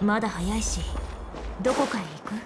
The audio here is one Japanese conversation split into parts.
まだ早いし、どこかへ行く？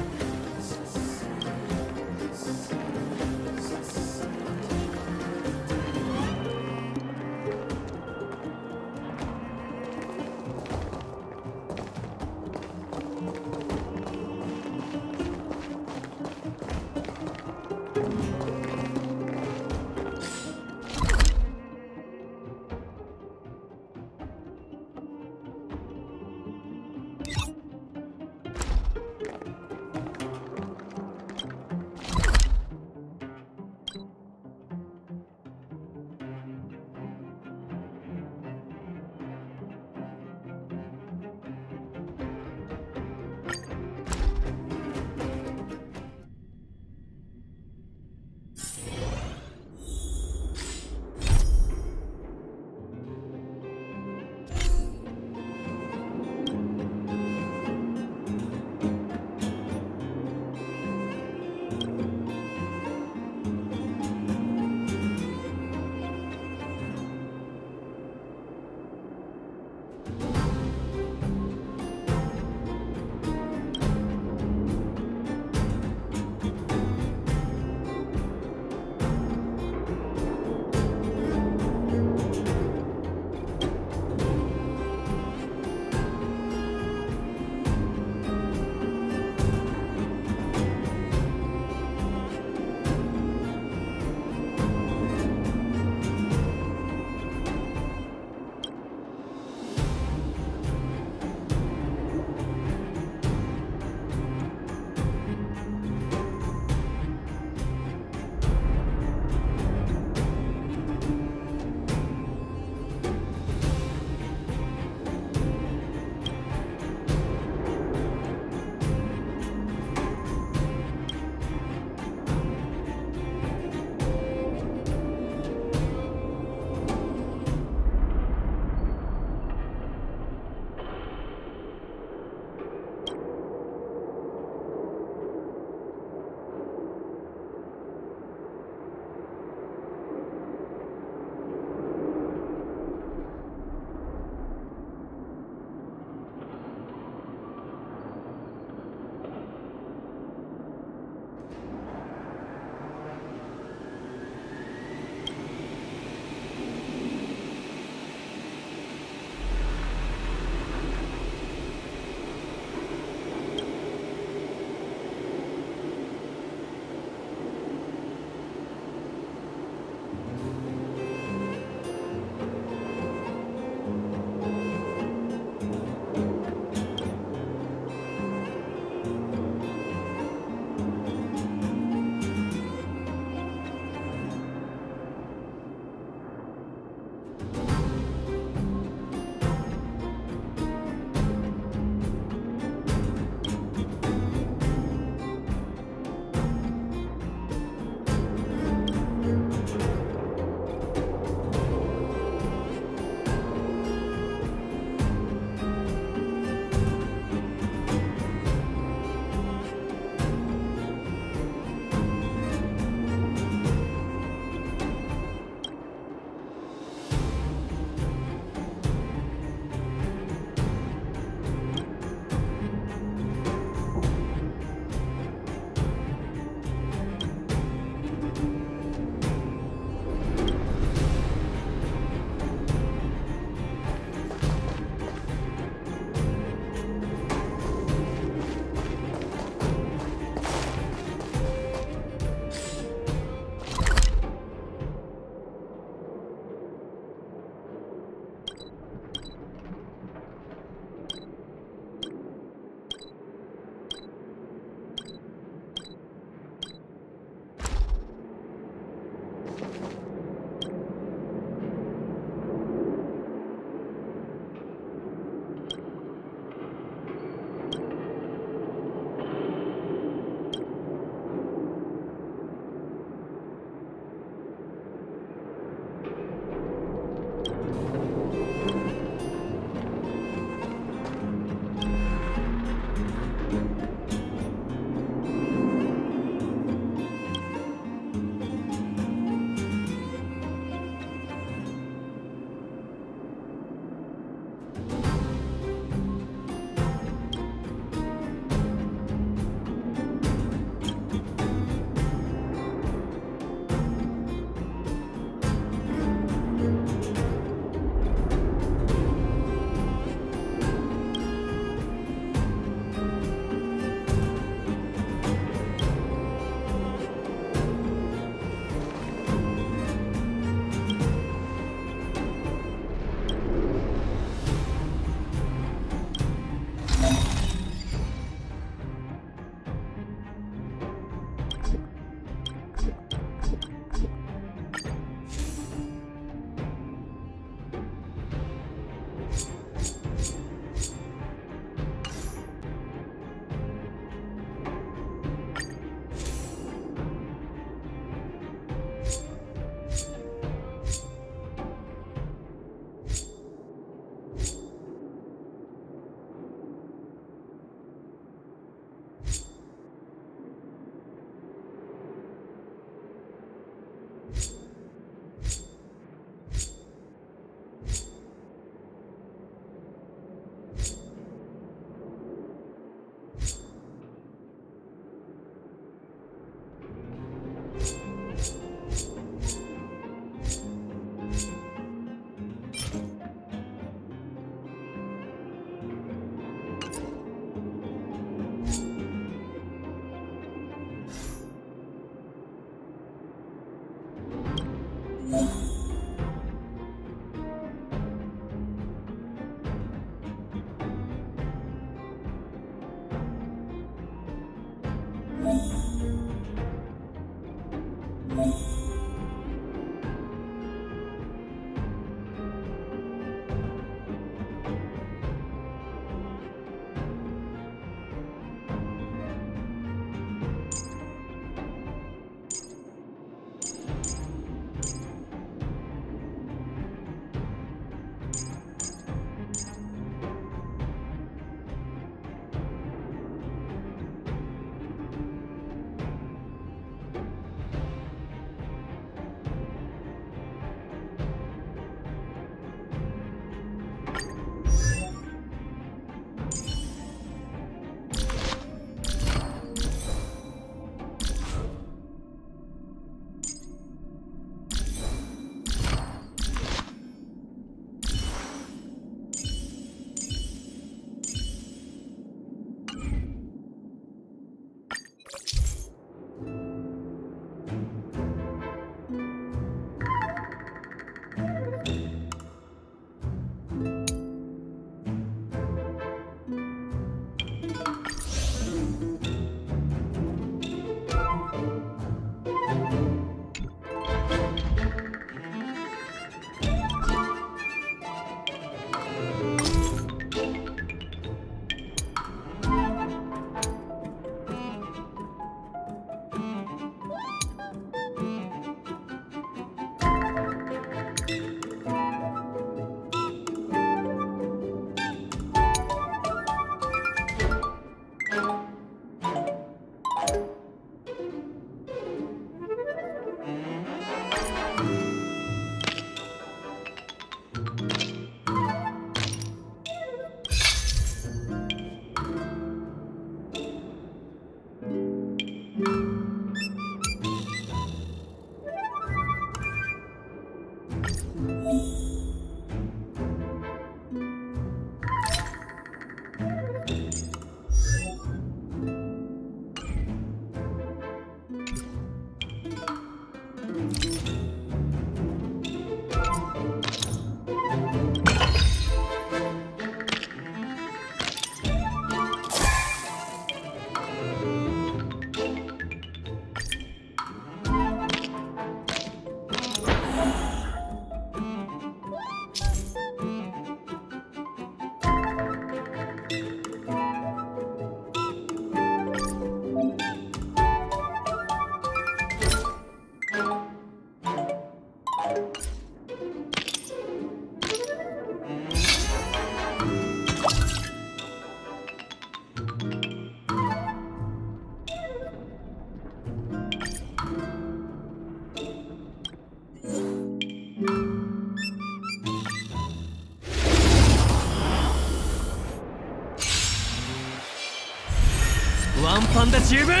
ワンパンで十分。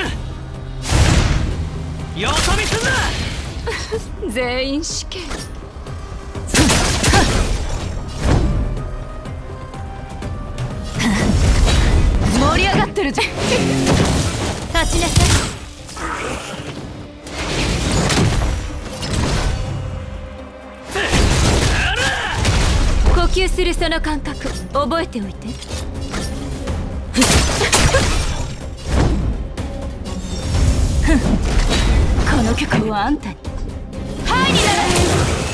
よそ見すんな。 全員死刑。盛り上がってるじゃん。立ちなさい。呼吸するその感覚覚えておいて。この曲はあんたにはいにならへん。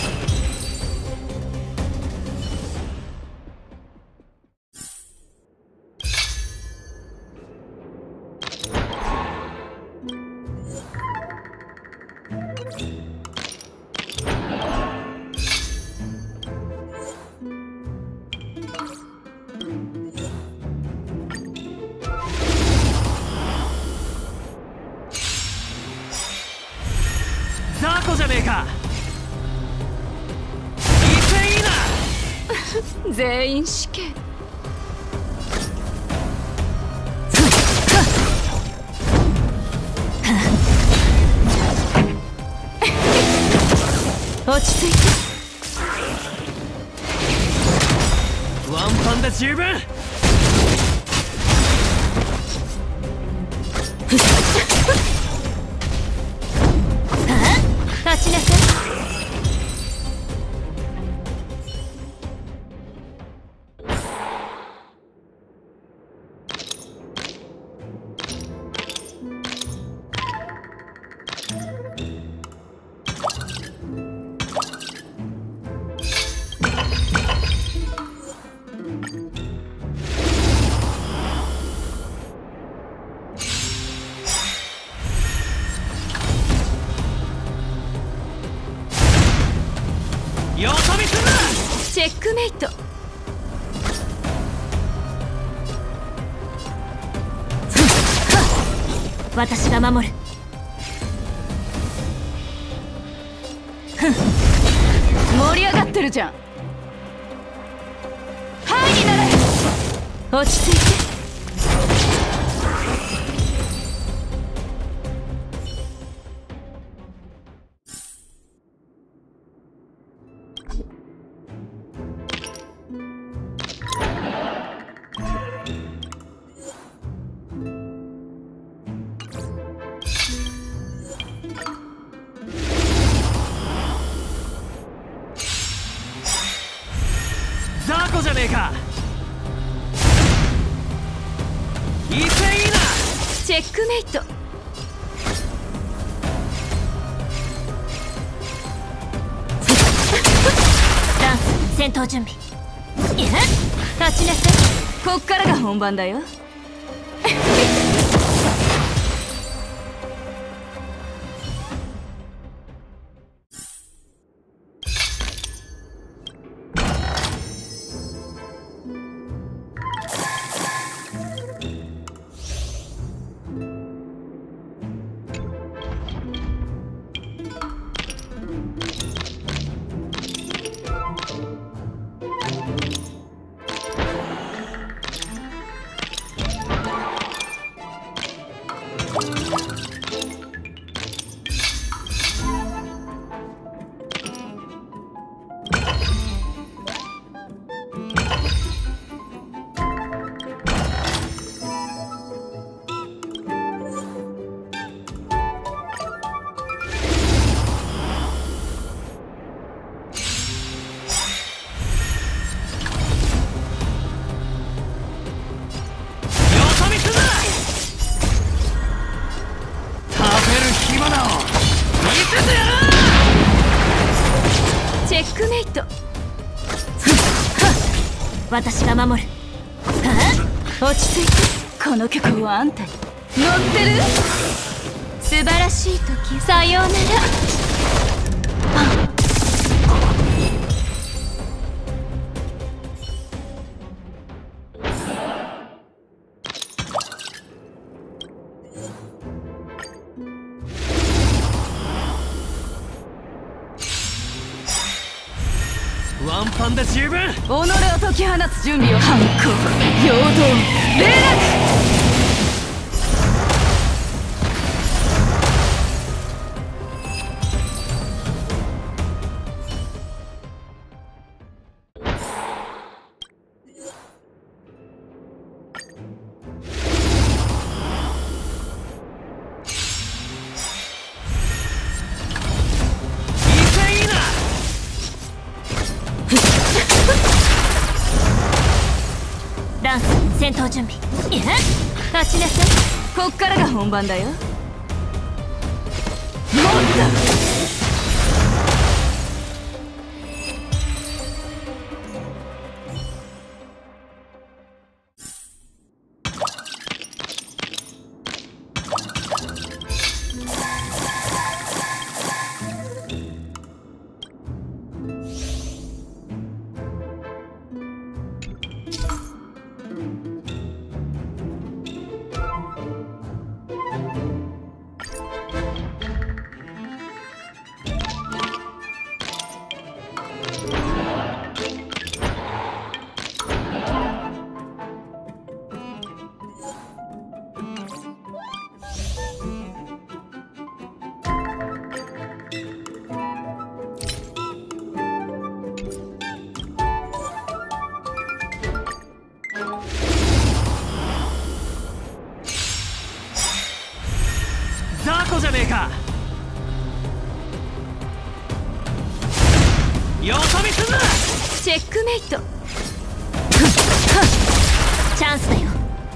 ザコじゃねえか。いていいな。 全員死刑。落ち着いて。 ワンパンで十分。 立ちなさい。 よそ見すんな。 チェックメイト。 私が守る。 盛り上がってるじゃん。はいにならへん。落ち着いて。 ザコじゃねえか。いていいな。 チェックメイト。 ダンス戦闘準備。 立ちなさい。こっからが本番だよ。 私が守る。 落ち着いて。この曲はあんたに乗ってる。素晴らしい時。さようなら。 ワンパンで十分。 己を解き放つ準備を。反抗、陽動、霊落。 ダンス戦闘準備。 立ちなさい。こっからが本番だよ。もっと。 じゃねえか。よそ見すんな。 チェックメイト。 チャンスだよ。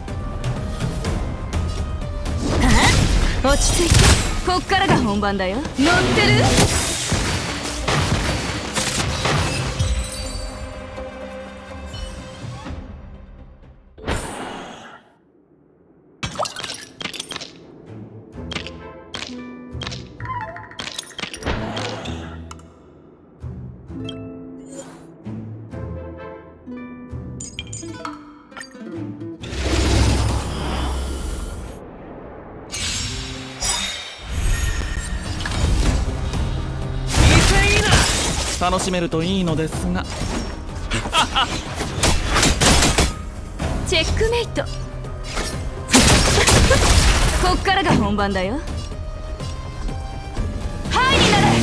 落ち着いて。こっからが本番だよ。乗ってる。 楽しめるといいのですが。 チェックメイト。こっからが本番だよ。はいになれ。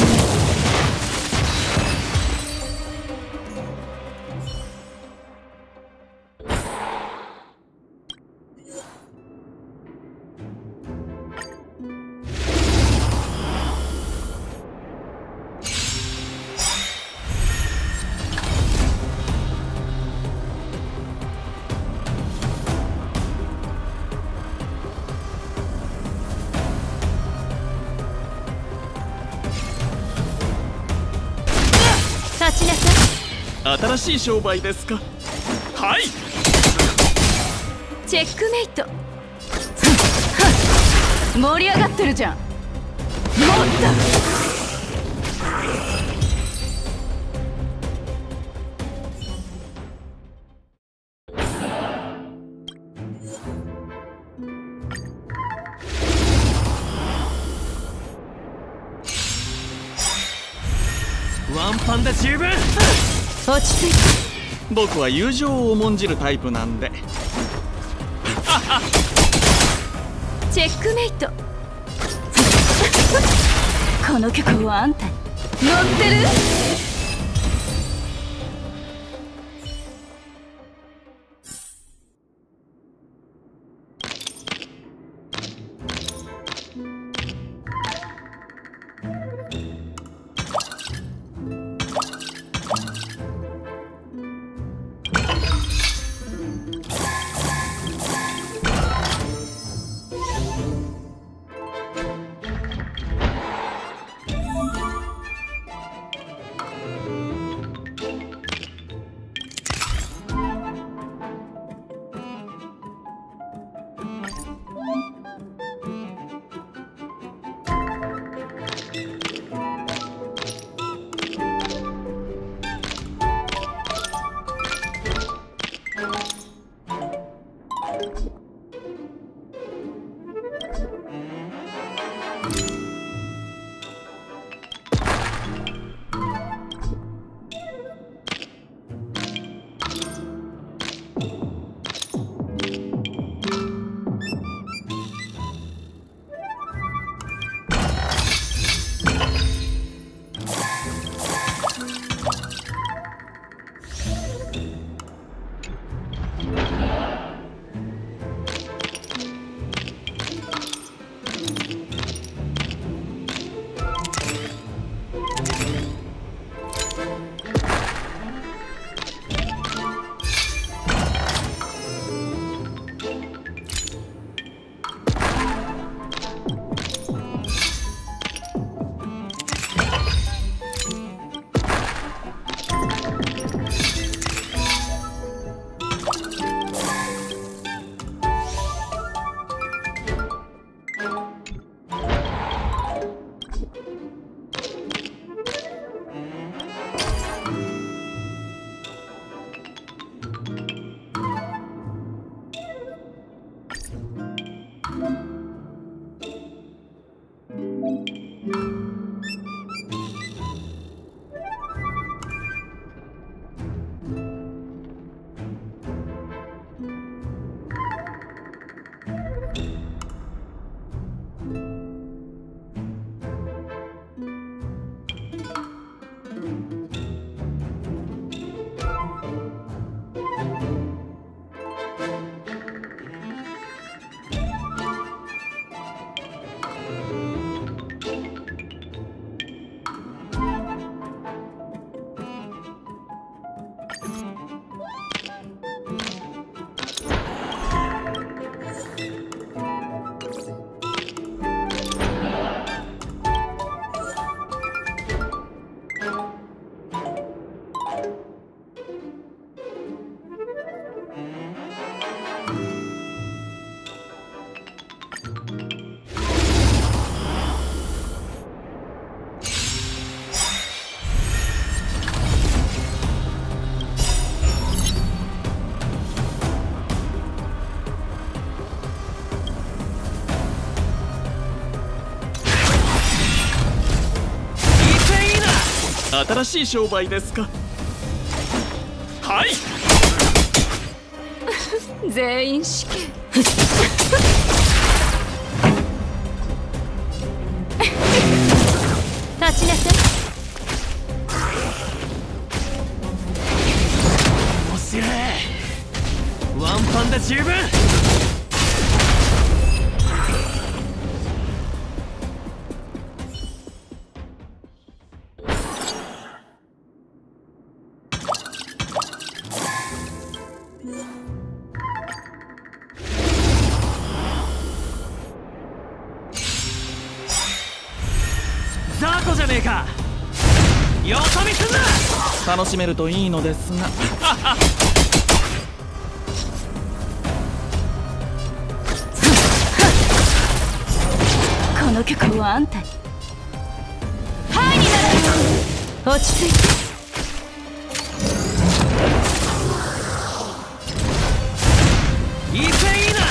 立ちなさい。 新しい商売ですか。はい。 チェックメイト。盛り上がってるじゃん。もっと。 ワンパンで十分。 落ち着いて。 僕は友情を重んじるタイプなんで。 チェックメイト。この曲はあんたに乗ってる。 新しい商売ですか。はい。 全員死刑。立ちなさい。 面白い。ワンパンで十分。ザーコじゃねえか。よそ見すんな。 楽しめるといいのですが。 この曲はあんたに。はいになる。落ち着いて。 いいぜいいな。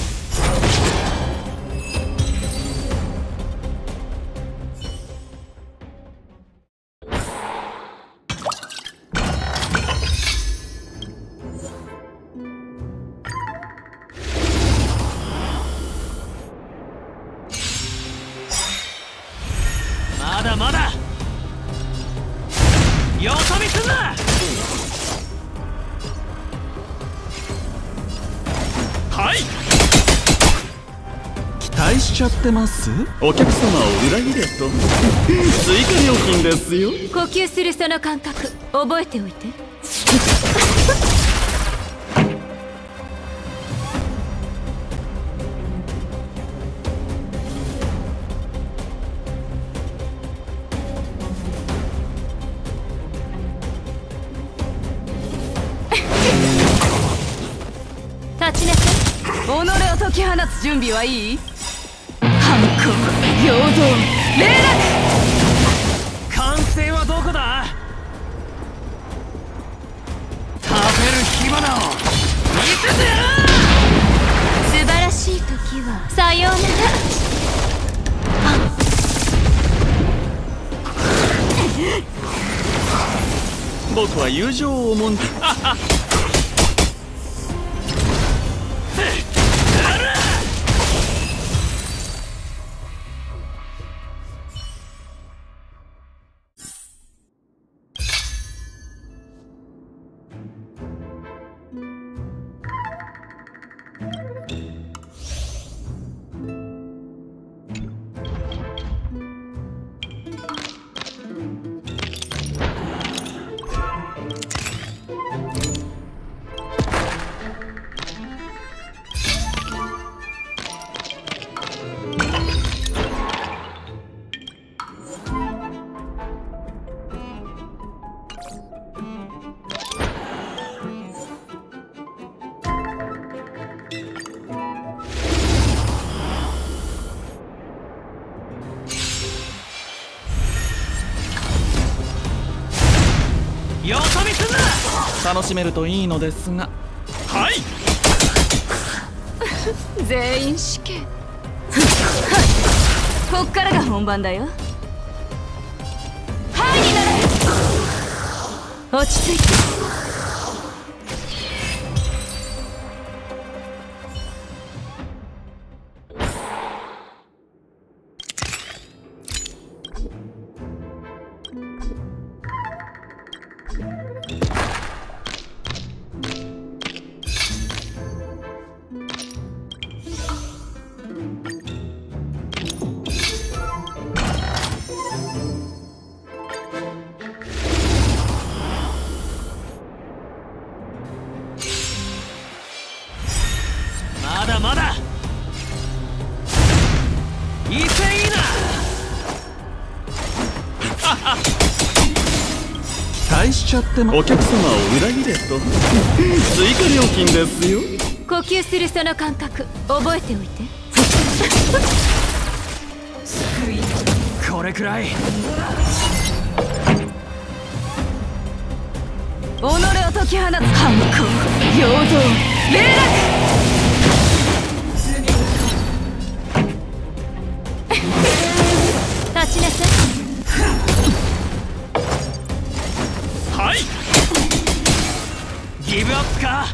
まだまだ。よそ見すんな。 はい。期待しちゃってます。お客様を裏切れと追加料金ですよ。 呼吸するその感覚覚えておいて。立ちなさい。己を解き放つ準備はいい？反抗、平等、霊落。 完成はどこだ。食べる火花を見せてやる。 素晴らしい時はさようなら。 僕は友情を重んじ。 楽しめるといいのですが。 はい。 全員死刑。こっからが本番だよ。はいになれ。落ち着いて。 まだまだ威勢いいな。 期待しちゃってもお客様を裏切れと追加料金ですよ。 呼吸するその感覚覚えておいて。 これくらい。 己を解き放つ反抗、陽動、霊落。 立ちなさい。 はい。ギブアップか。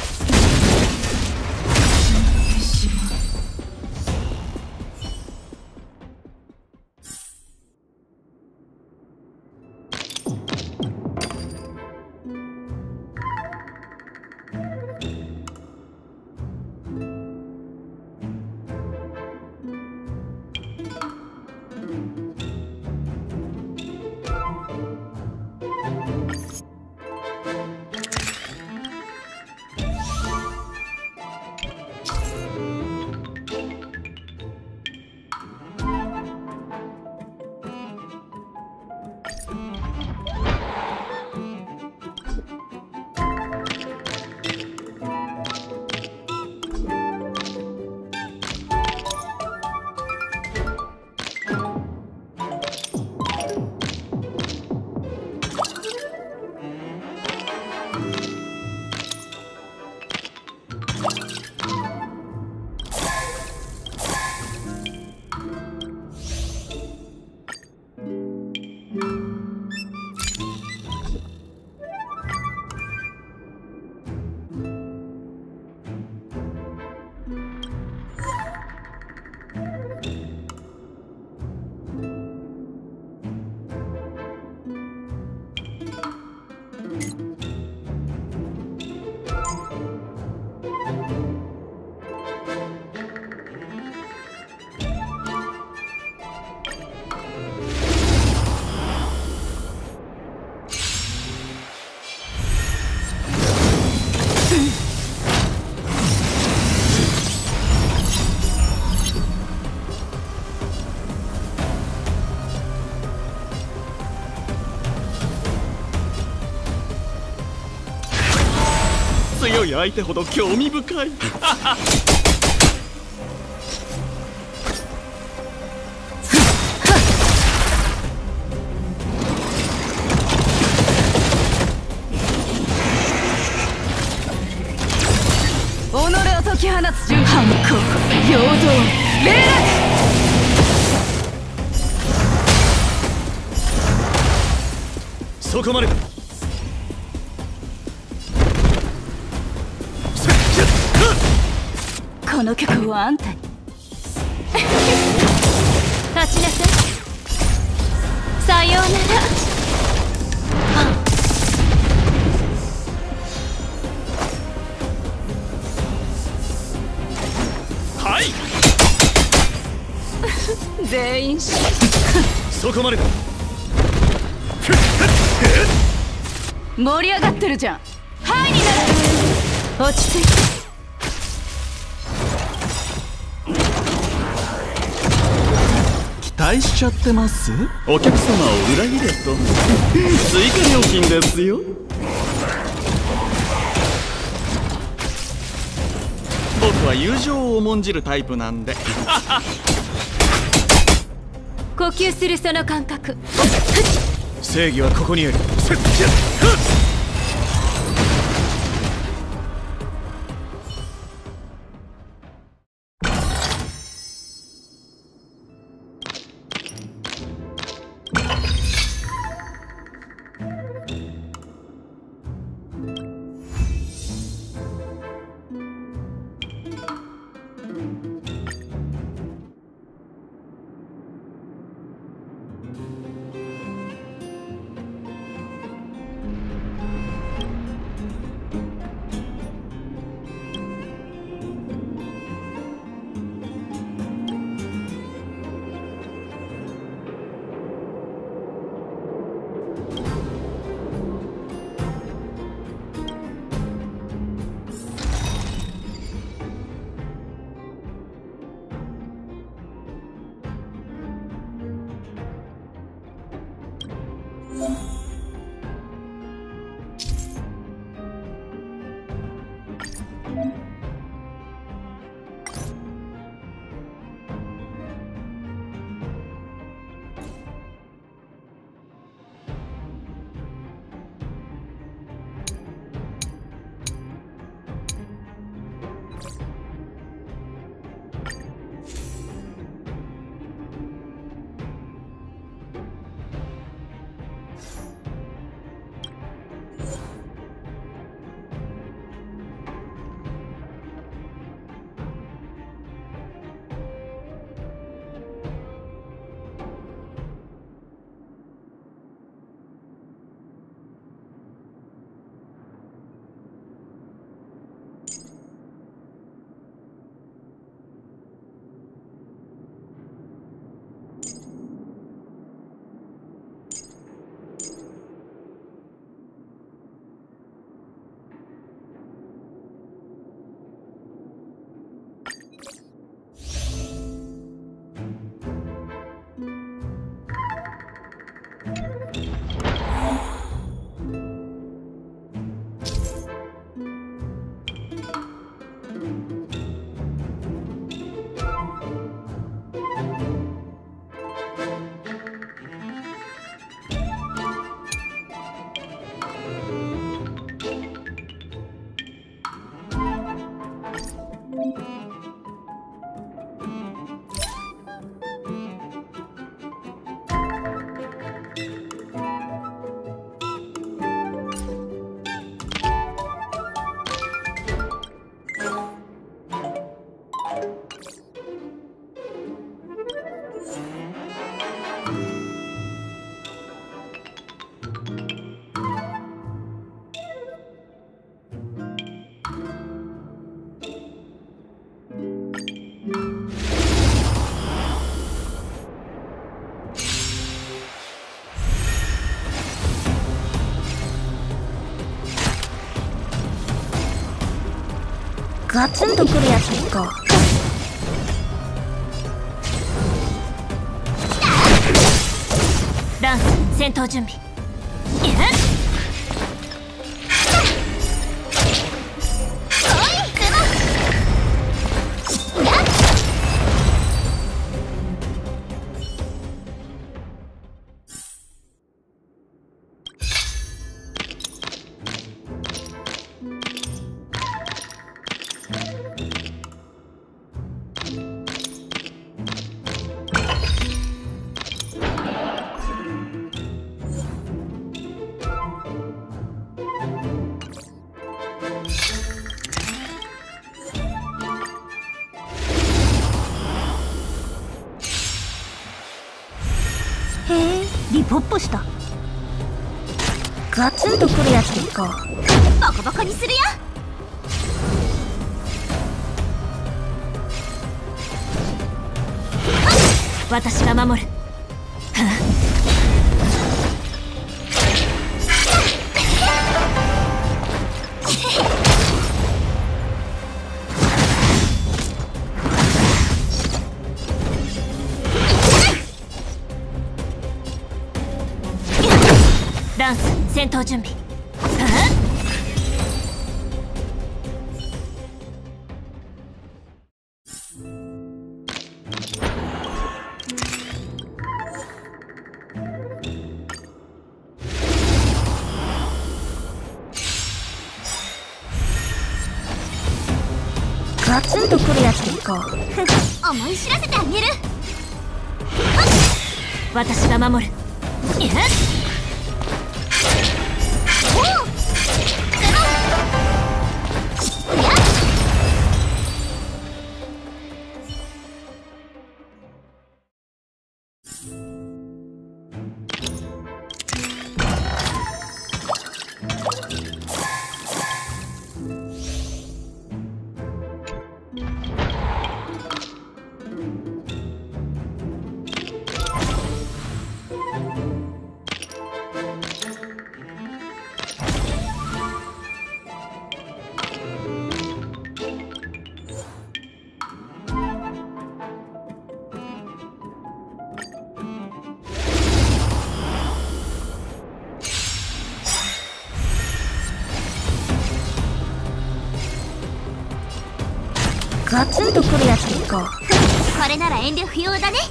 強い相手ほど興味深い。 己を解き放つ純反抗、陽動、霊落。 そこまでだ。 この曲をあんたに。 立ちなさい。さようなら。 はい。 全員死。 そこまでだ。 盛り上がってるじゃん。はいになれ。 落ち着いて。 期待しちゃってます。お客様を裏切れと追加料金ですよ。僕は友情を重んじるタイプなんで。 呼吸するその感覚。 正義はここにある。 ガツンとくるやついこう。ダンス戦闘準備。リポップした。ガツンとくるやつでいこう。ボコボコにするよ。私が守る。ダンス戦闘準備。ガツンとくるやつでいこう。思い知らせてあげる。私が守る。ダガツンとくるやつでいこう。これなら遠慮不要だね。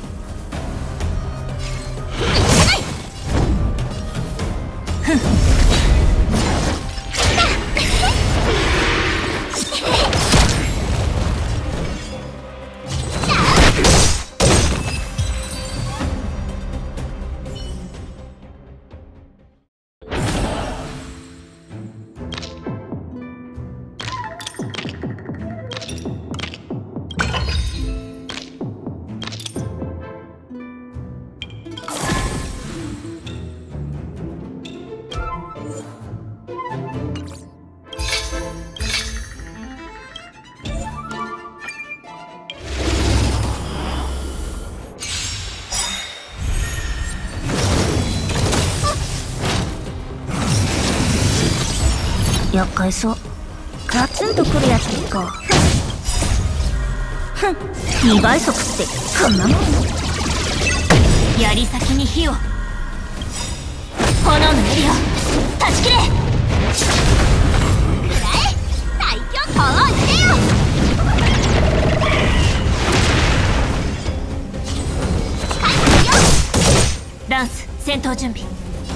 厄介そう。ガツンとくるやつでいこう。ふん、2倍速ってこんなもん。槍先に火を、炎のエリを断ち切れ。くらえ最強パワーしてよ。ランス戦闘準備。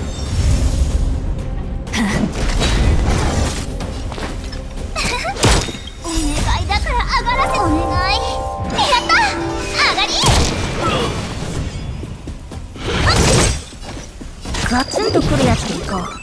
お願いだから上がらせ。お願い。やった上がり。ガツンとくるやつでいこう。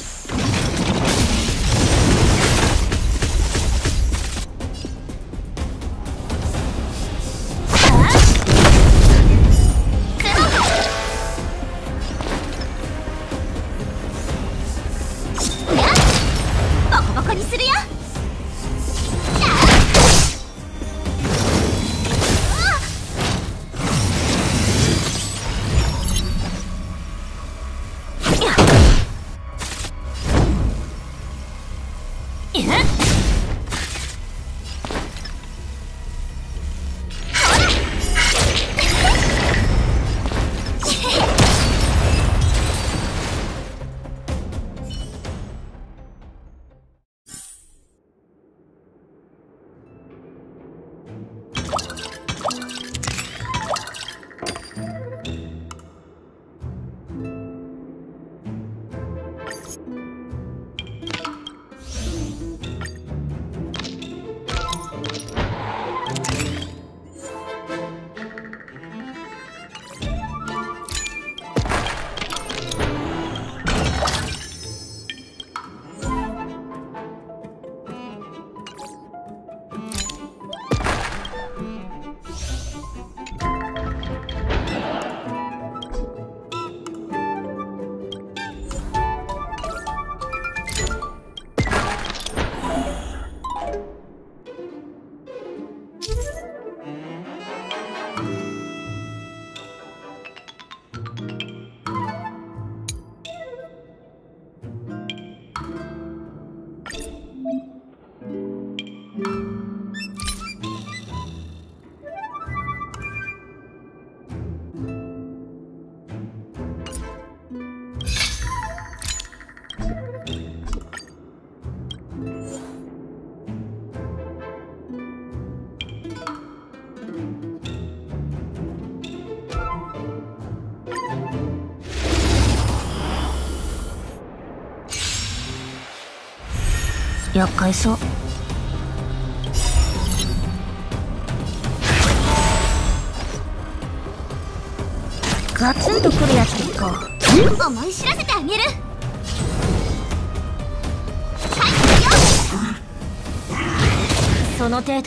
厄介そう。ガツンとくるやつでいこう。思い知らせてあげる。その程度。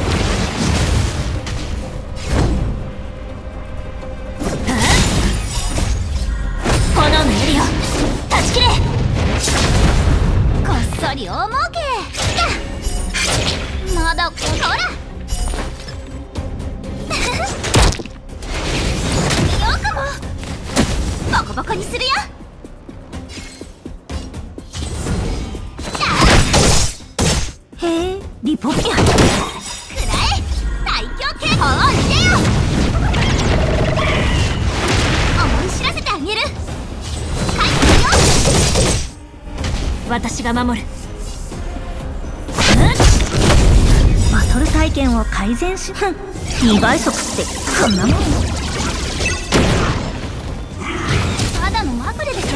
炎のエリを断ち切れ。こっそり大儲け。まだこらよくもボコボコにするよ。へえ、リポピア。くらえ最強系パワーしてよ。思い知らせてあげる。私が守る。バトルタ体験を改善し、2倍速ってこんなもん。ただのまぐれでしょ。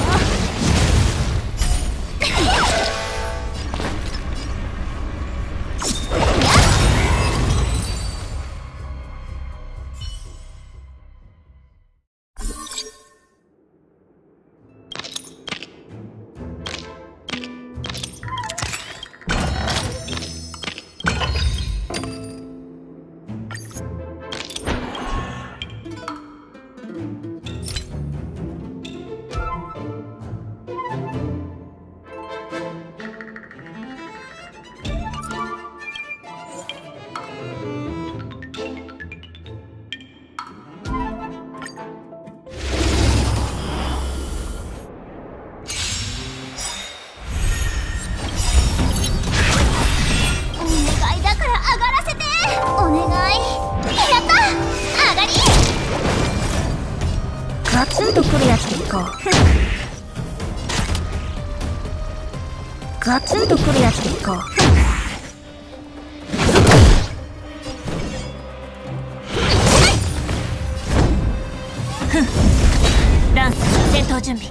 ガツンとくるやつでいこう。ガツンとくるやつでいこう。 ランス戦闘準備。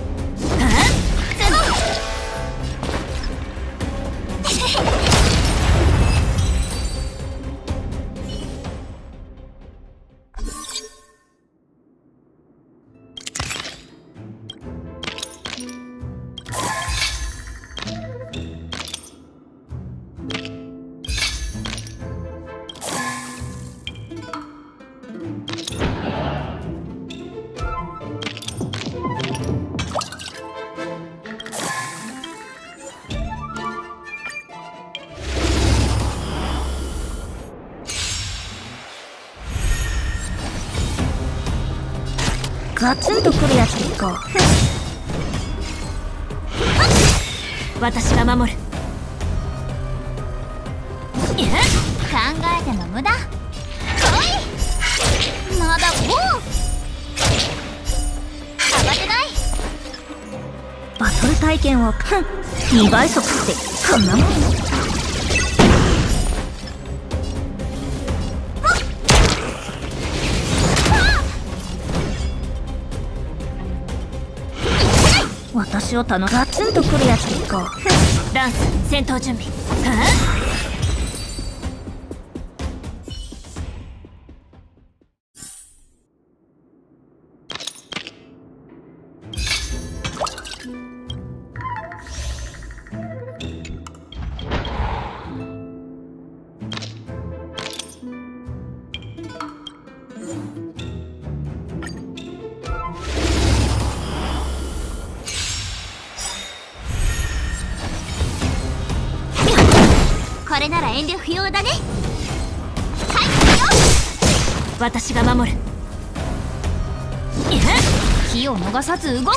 ガツンとくるやつでいこう。 私が守る。 考えても無駄。来い。まだもう慌てない。バトル体験を2倍速ってこんなもん。私をガツンとくるやつでいこう。 ランス戦闘準備。 これなら遠慮不要だね。 私が守る。 気を逃さず動く。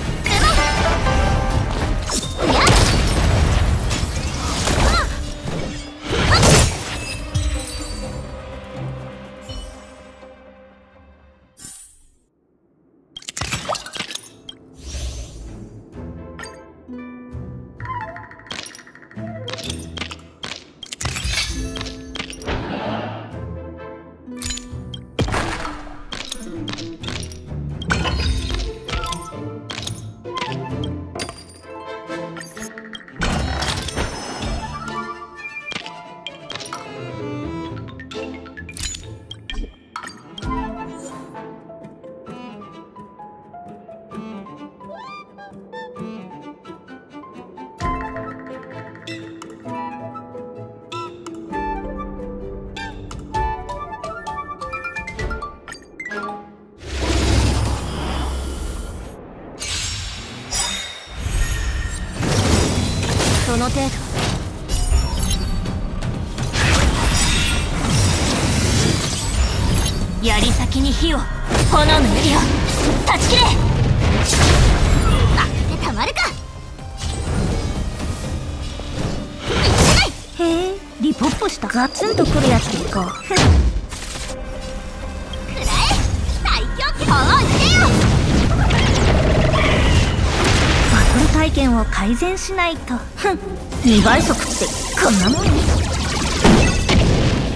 その程度。槍先に火を、炎の槍を断ち切れ。あってたまるか。 へえ、リポップしたガツンとくるやつでいこう。くらえ最強機を押してよ。バトル体験を改善しないと。2倍速ってこんなもん。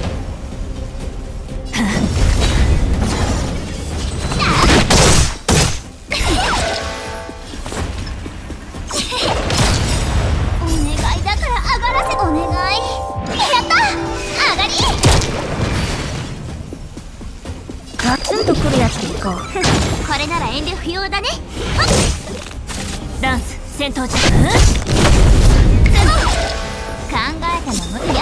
ツンとくるやつでいこう。これなら遠慮不要だね。ダンス戦闘中。考えたの無理や。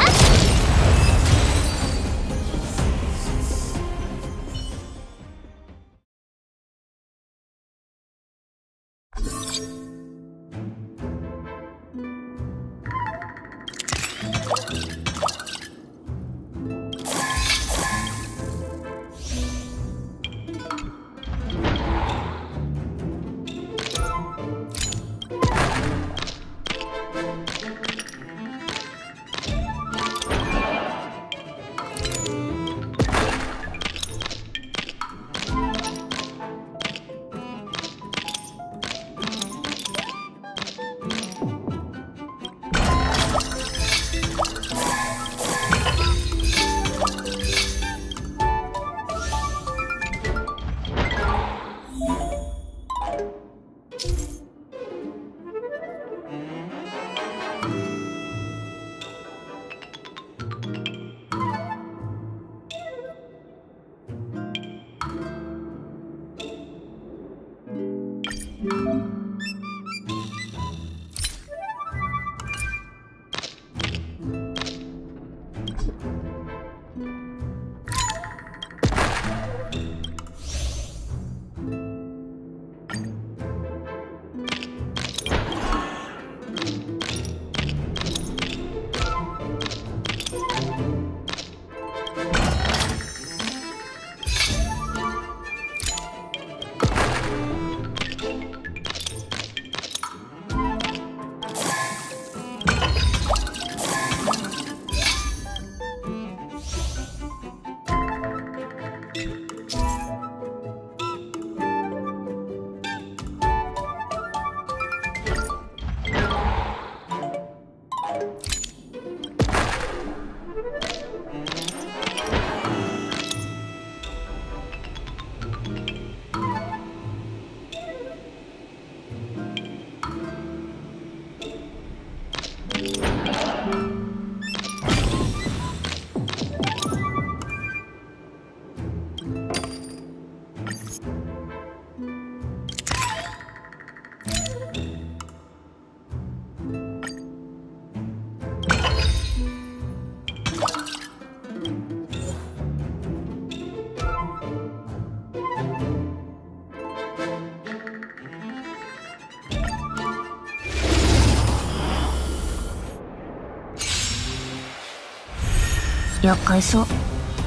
厄介そう。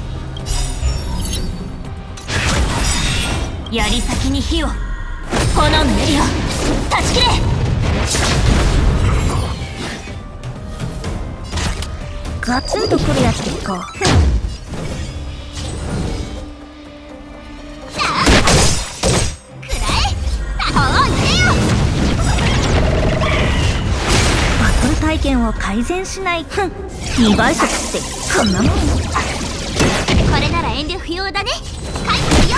槍先に火を、炎のエリア断ち切れ。 ガツンとくるやつでいこう。バトル体験を改善しない。2倍速ってこんなもん。 これなら遠慮不要だね。返すよ。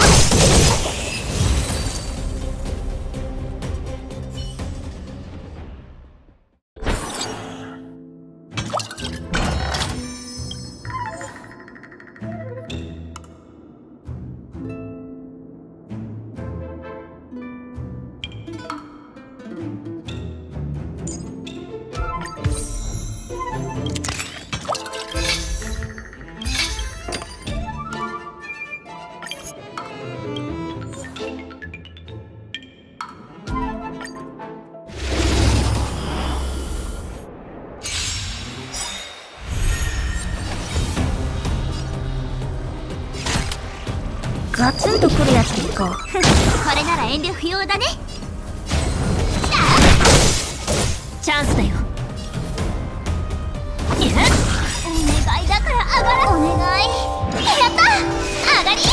ガツンとくるやつでいこう。 これなら遠慮不要だね。チャンスだよ。お願いだから上がら。お願い。やった上がり。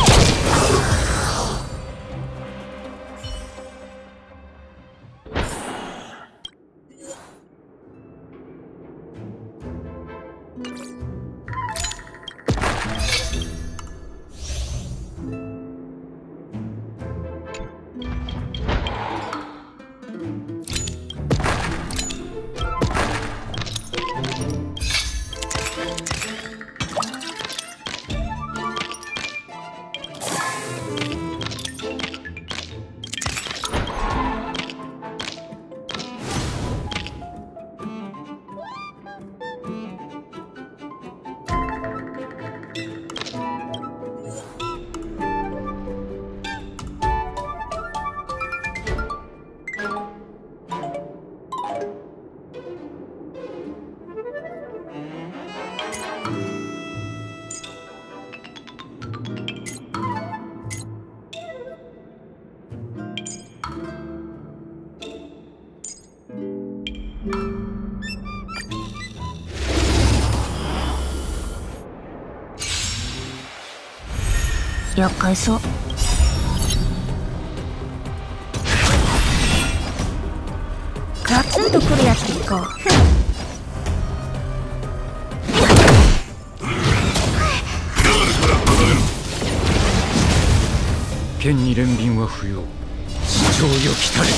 厄介そう。ガツンとくるやつでいこう。 剣に憐憫は不要。市長よ来たれ。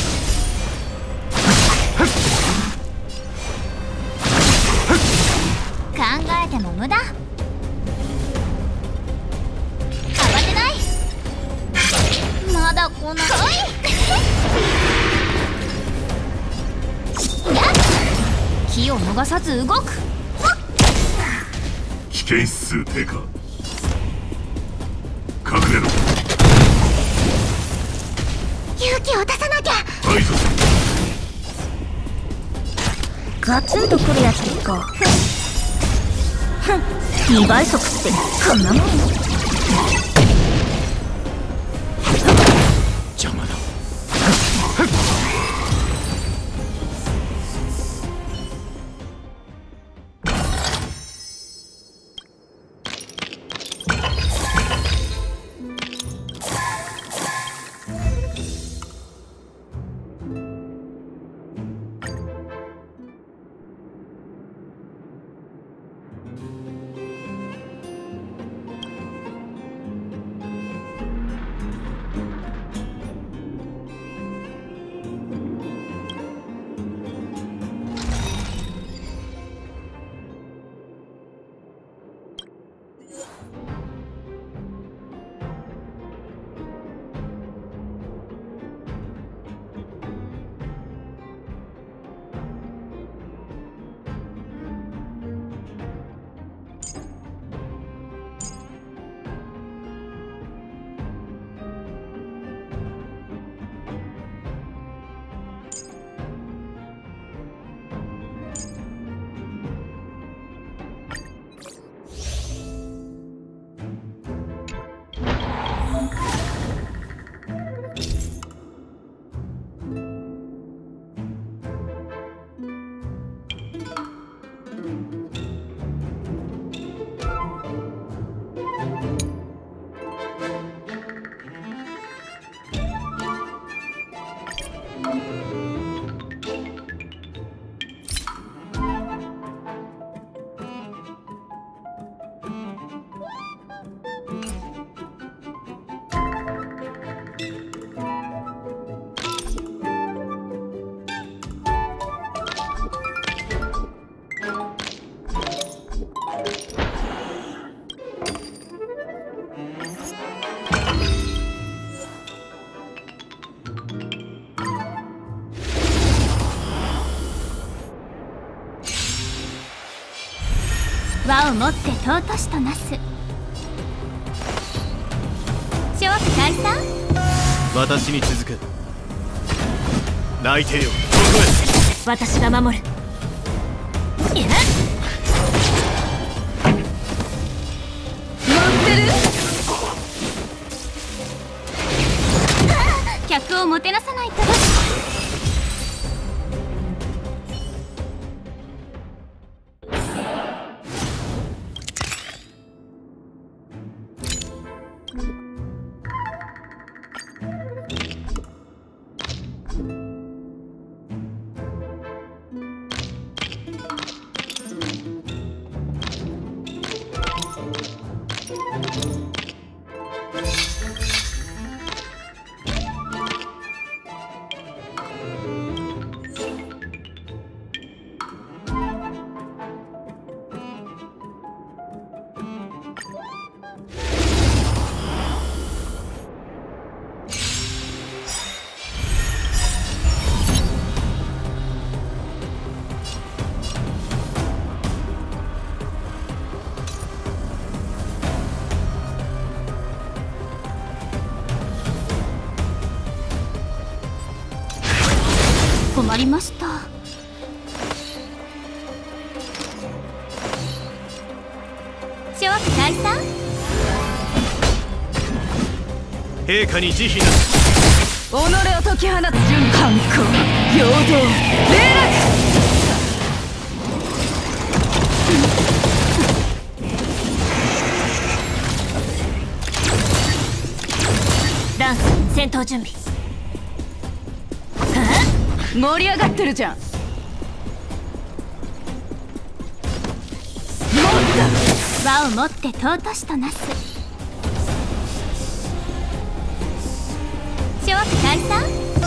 考えても無駄。慌てない。まだ来ない。気を逃さず動く。 危険指数低下。隠れろ。 勇気を出さなきゃ。 排除する。 ガツンとくるやつでいこう。2倍速ってこんなもん。 邪魔だ。 和をもって尊しとなす。諸悪退散。 私に続く。内定よ、ここへ。 私が守る。いや、 乗ってる。 客をもてなさないと。困りました。諸悪退散。 陛下に慈悲な。 己を解き放つ準備。反抗、陽動、霊落。 戦闘準備。 盛り上がってるじゃん。 輪を持って尊しとなす。諸悪退散。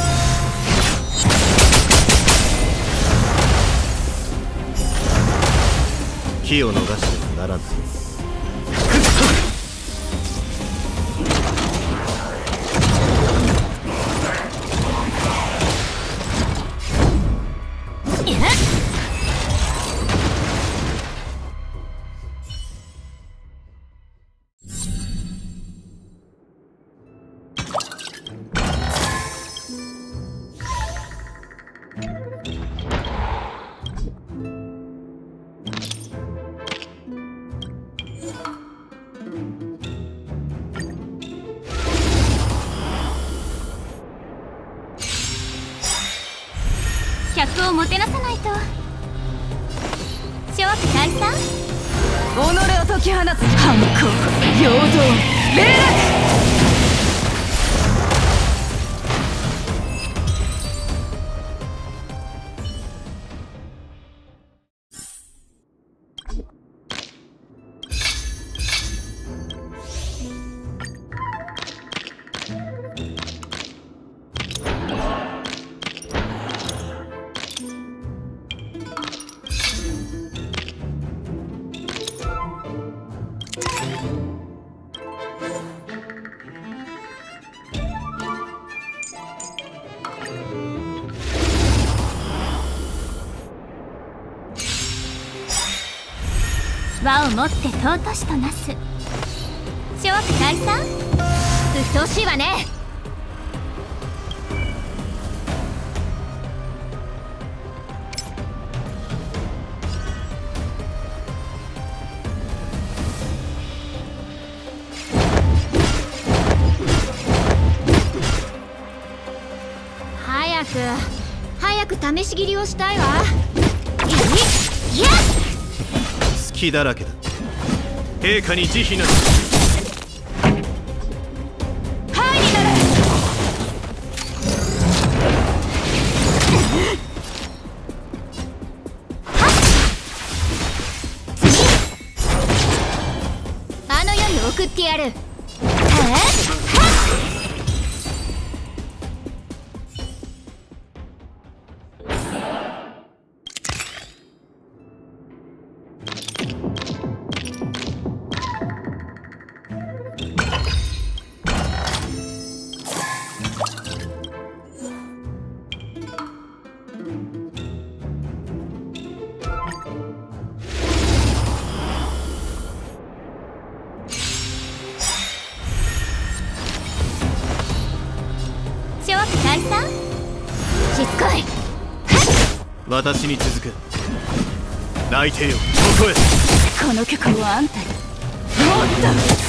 機を逃してはならぬ。 客をもてなさないと。諸悪退散。 己を解き放つ。反抗、陽動、霊落。 輪を持って尊しとなす。諸悪退散。うっとうしいわね。早く試し切りをしたいわ。いやっ、 隙だらけだ。陛下に慈悲なし。 はいになる。 あの世に送ってやる。諸悪退散。しつこい。 私に続く。泣いてよ、ここへ。 この曲をあんたに。もっと。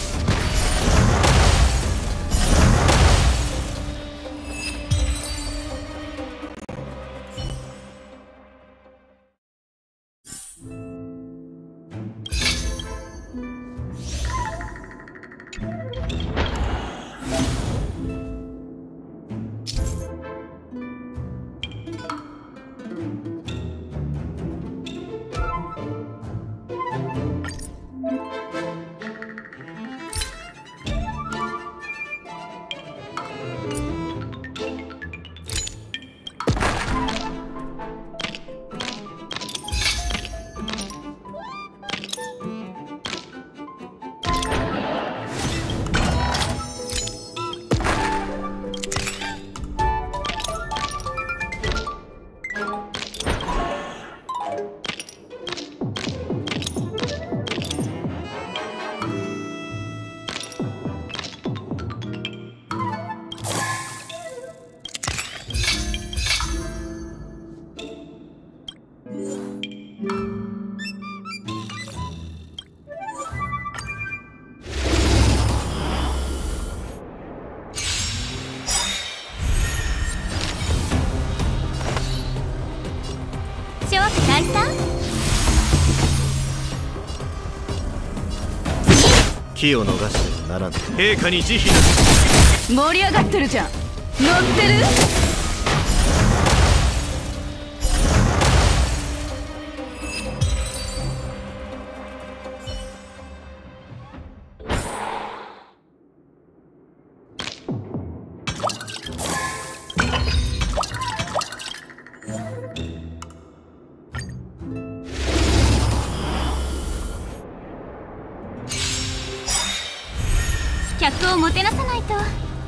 諸悪退散。 機を逃してはならぬ。陛下に慈悲な。 盛り上がってるじゃん。乗ってる？ 客をもてなさないと。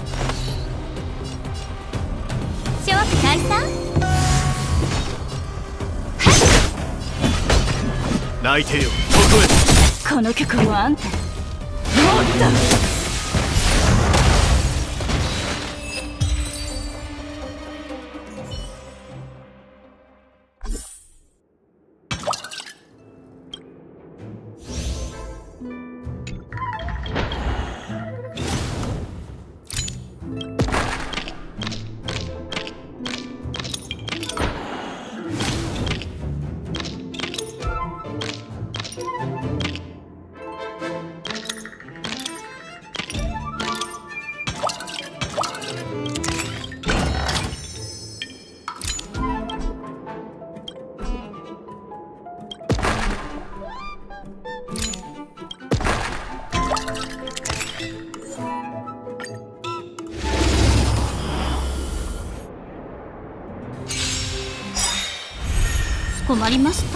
諸悪退散。 泣いてよ、ここへ。 この曲はあんた。もっと困りました。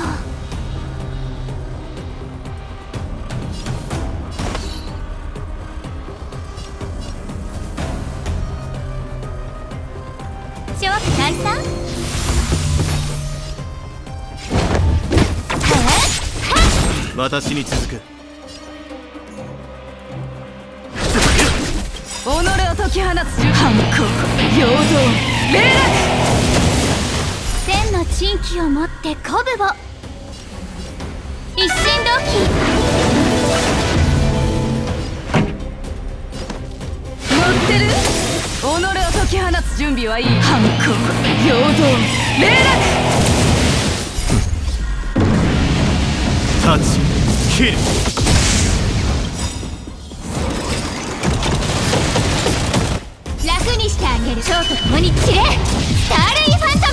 諸悪退散。 私に続く。 己を解き放つ反抗、陽動、霊落。 千の珍奇をもって鼓舞を。一心同期。 乗ってる？己を解き放つ準備はいい。反抗、陽動、霊落。 タッチ、キル。 楽にしてあげる。ショーと共に散れ。スターレイファントム。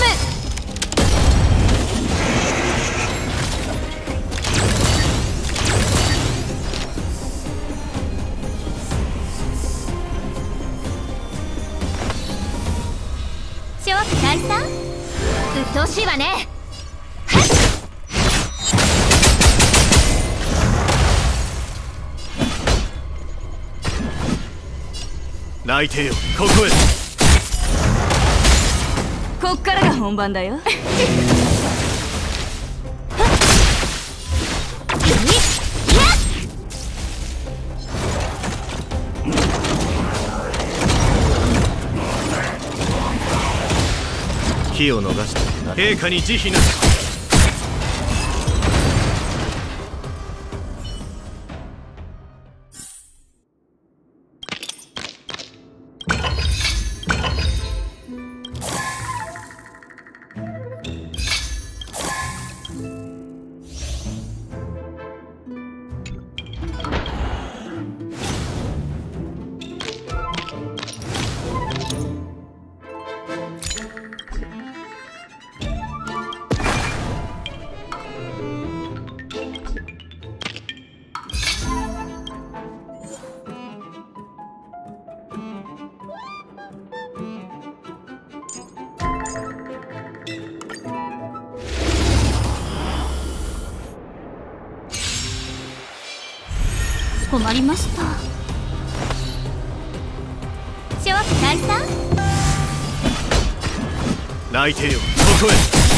諸悪退散。うっとうしいわね。 泣いてよ、ここへ。 こっからが本番だよ。 機を逃してな。陛下に慈悲なし。 困りました。諸悪退散。 泣いてよ、ここへ。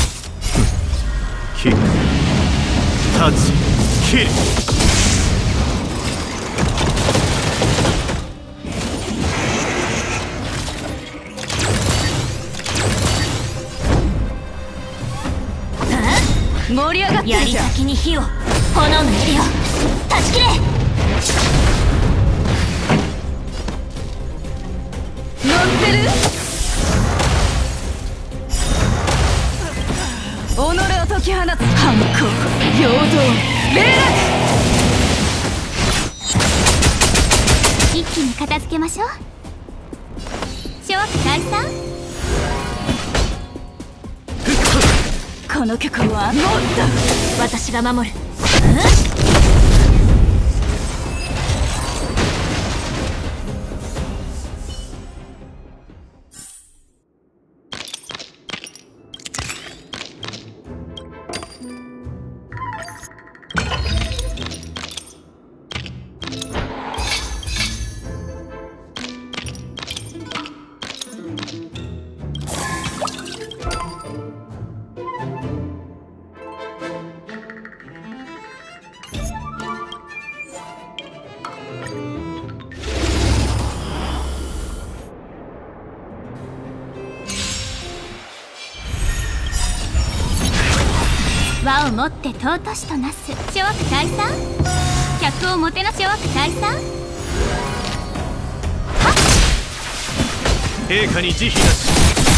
キル。タッチ、キル。 盛り上がってやりるじゃん。 先に火を。炎の槍を断ち切れ。 乗ってる？己を解き放つ反抗、陽動、霊落。 や気に片付けましょう。諸悪退散。 この曲はもっと私が守る。輪をもって尊しとなす。諸悪退散。客をもてなし。諸悪退散。 陛下に慈悲なし。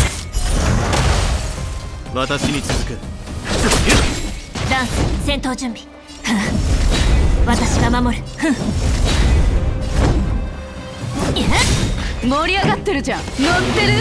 私に続く。 ダンス戦闘準備。私が守る。 盛り上がってるじゃん。乗ってる。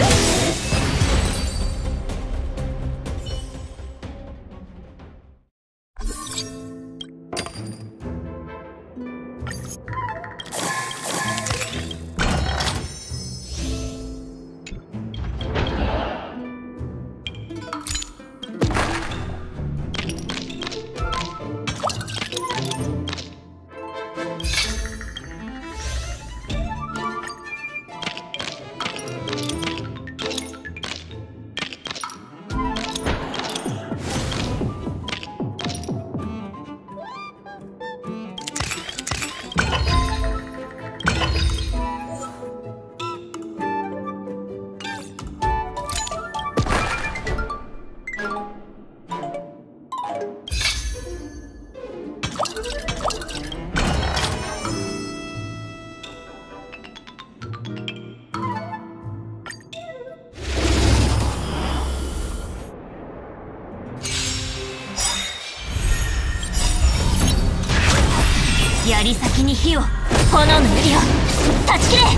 槍先に火を、炎の槍を断ち切れ。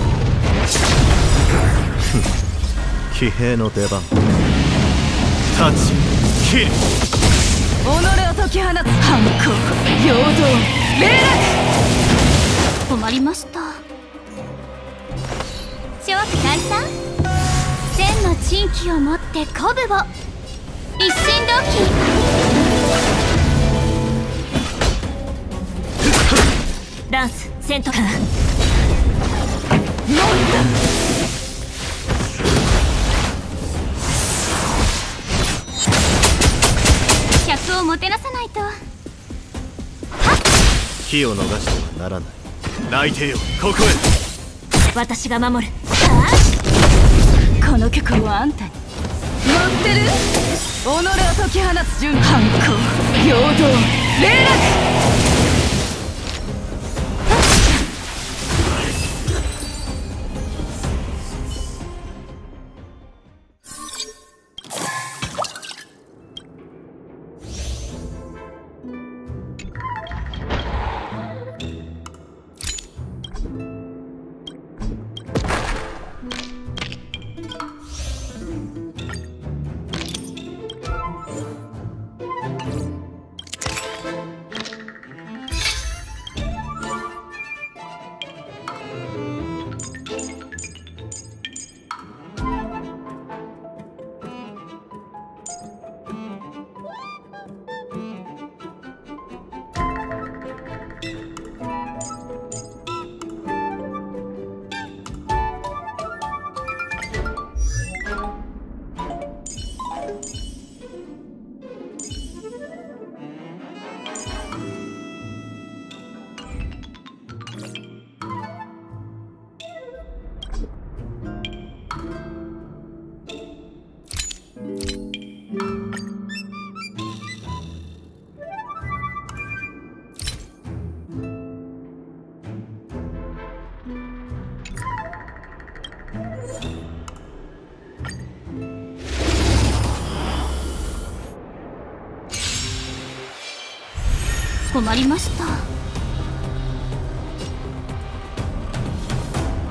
騎兵の出番。断ち切る。 己を解き放つ。反抗、陽動、霊落。 困りました。諸悪退散。千の珍奇をもって鼓舞を。一心同期。ダンス戦闘。客をもてなさないと。 火を逃してはならない。泣いてよ、ここへ。 私が守る。 この曲はあんたに乗ってる。己を解き放つ準備。反抗、陽動、霊落。 困りました。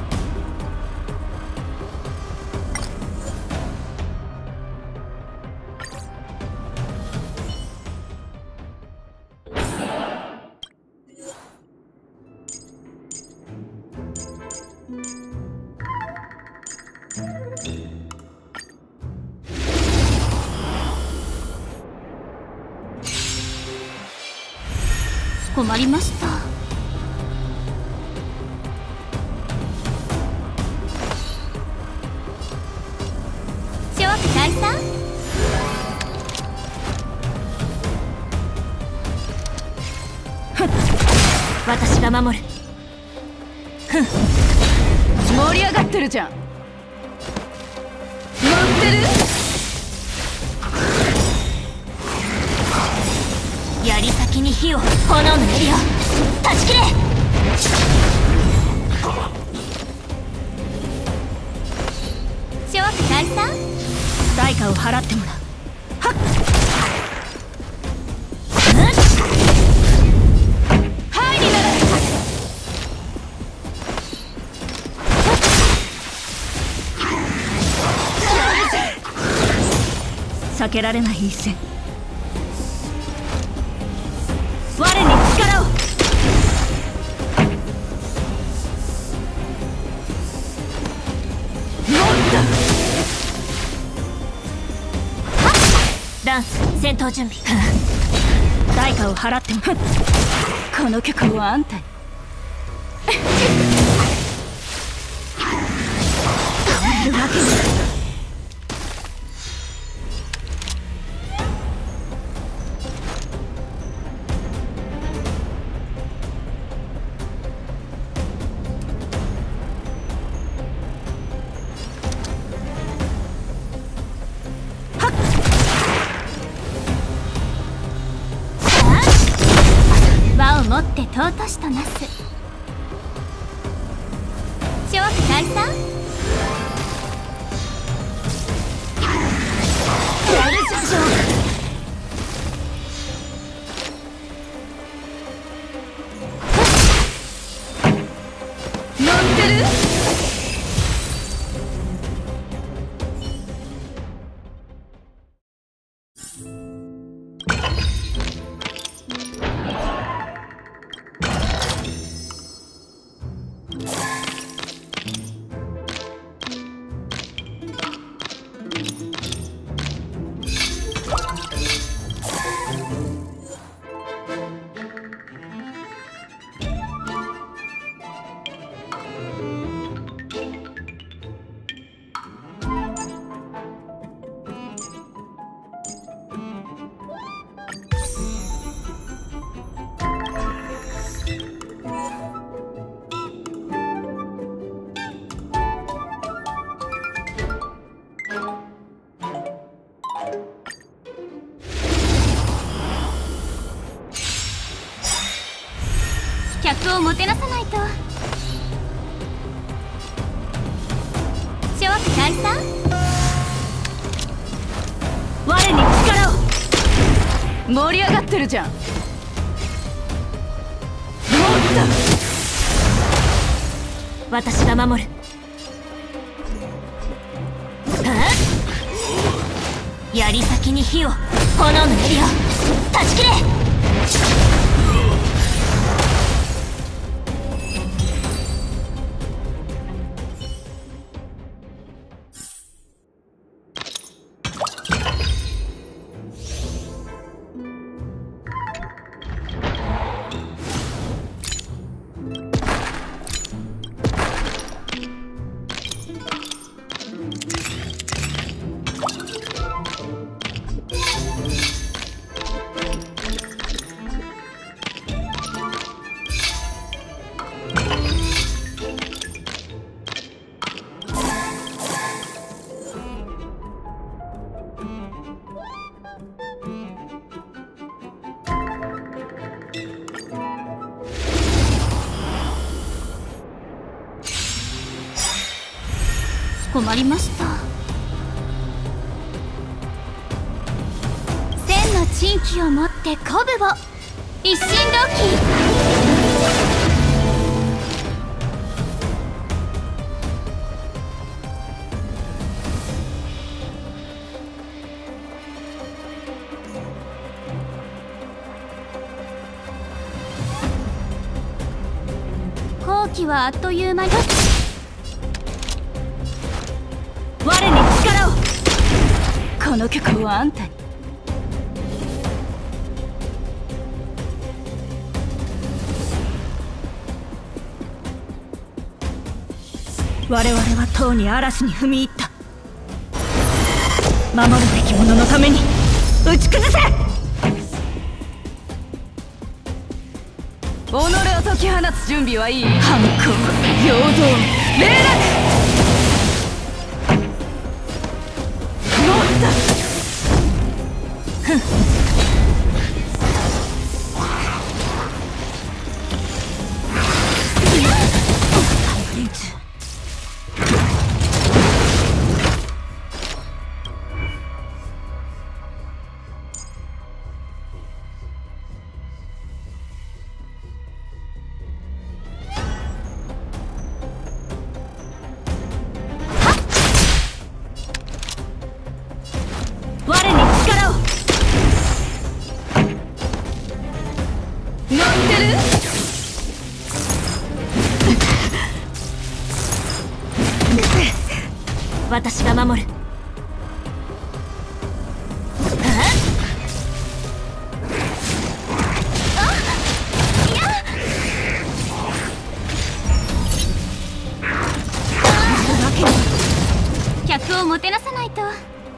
困りました。諸悪退散。 私が守る。 盛り上がってるじゃん。乗ってる。 槍先に火を、炎のエリア断ち切れ。 諸悪退散。 代価を払ってもらう。はっ、 はいになる。 避けられない一戦。我に力を。ダンス戦闘準備。代価を払っても。 この曲はあんたに。 変わるわけに。 持って尊しとなす。諸悪退散。乗ってる。客をもてなさないと。諸悪退散。 我に力を。 盛り上がってるじゃん。もっと。私が守る。槍先に火を、炎のエリア断ち切れ。 困りました。千の珍奇をもって鼓舞を。一心同期。後期はあっという間に。 我に力を。 この曲はあんたに。 我々はとうに嵐に踏み入った。守るべき者のために打ち崩せ。己を解き放つ準備はいい。反抗、平等、霊落。もったふん。 私が守る。客をもてなさないと。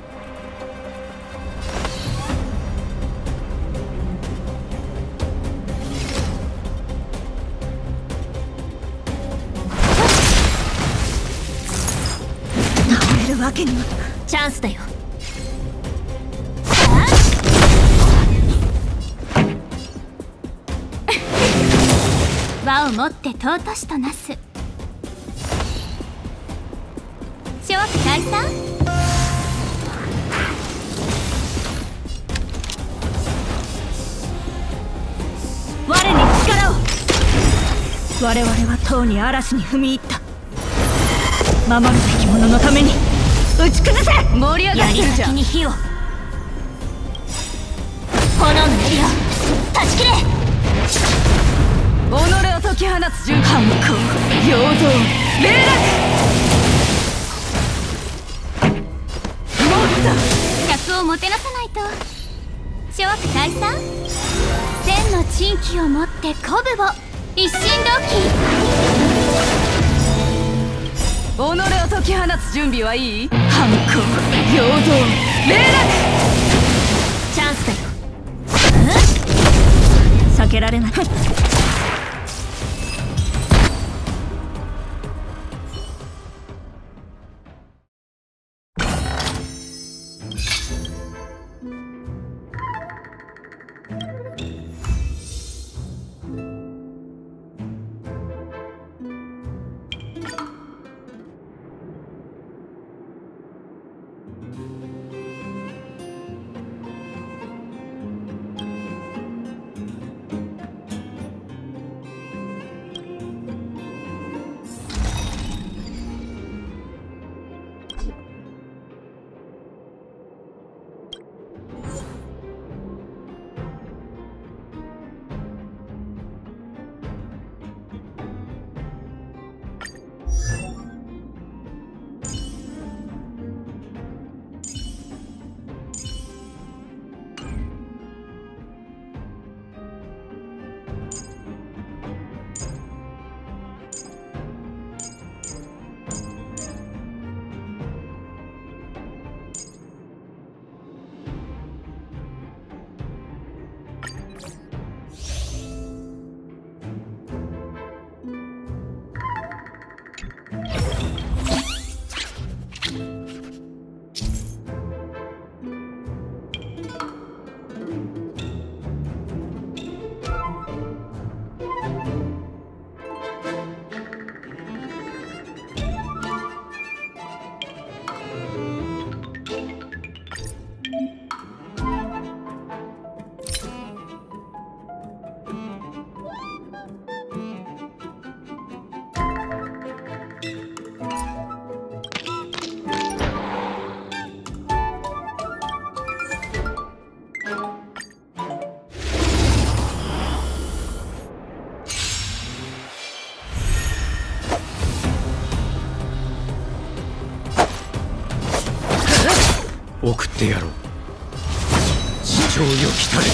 わけには。 チャンスだよ。輪を持って尊しとなす。諸悪退散。我に力を。 我々はとうに嵐に踏み入った。守るべき者のために打ち崩せ。盛り上がってるじゃん。槍先に火を。 炎のエリア断ち切れ。 己を解き放つ準備。反抗、平等、霊落。もった客をもてなさないと。諸悪退散。千の珍奇をもって鼓舞を。一心同期。 己を解き放つ準備はいい。反抗、平等、霊落。 チャンスだよ。 避けられない。 送ってやろう。市長よ来たれ。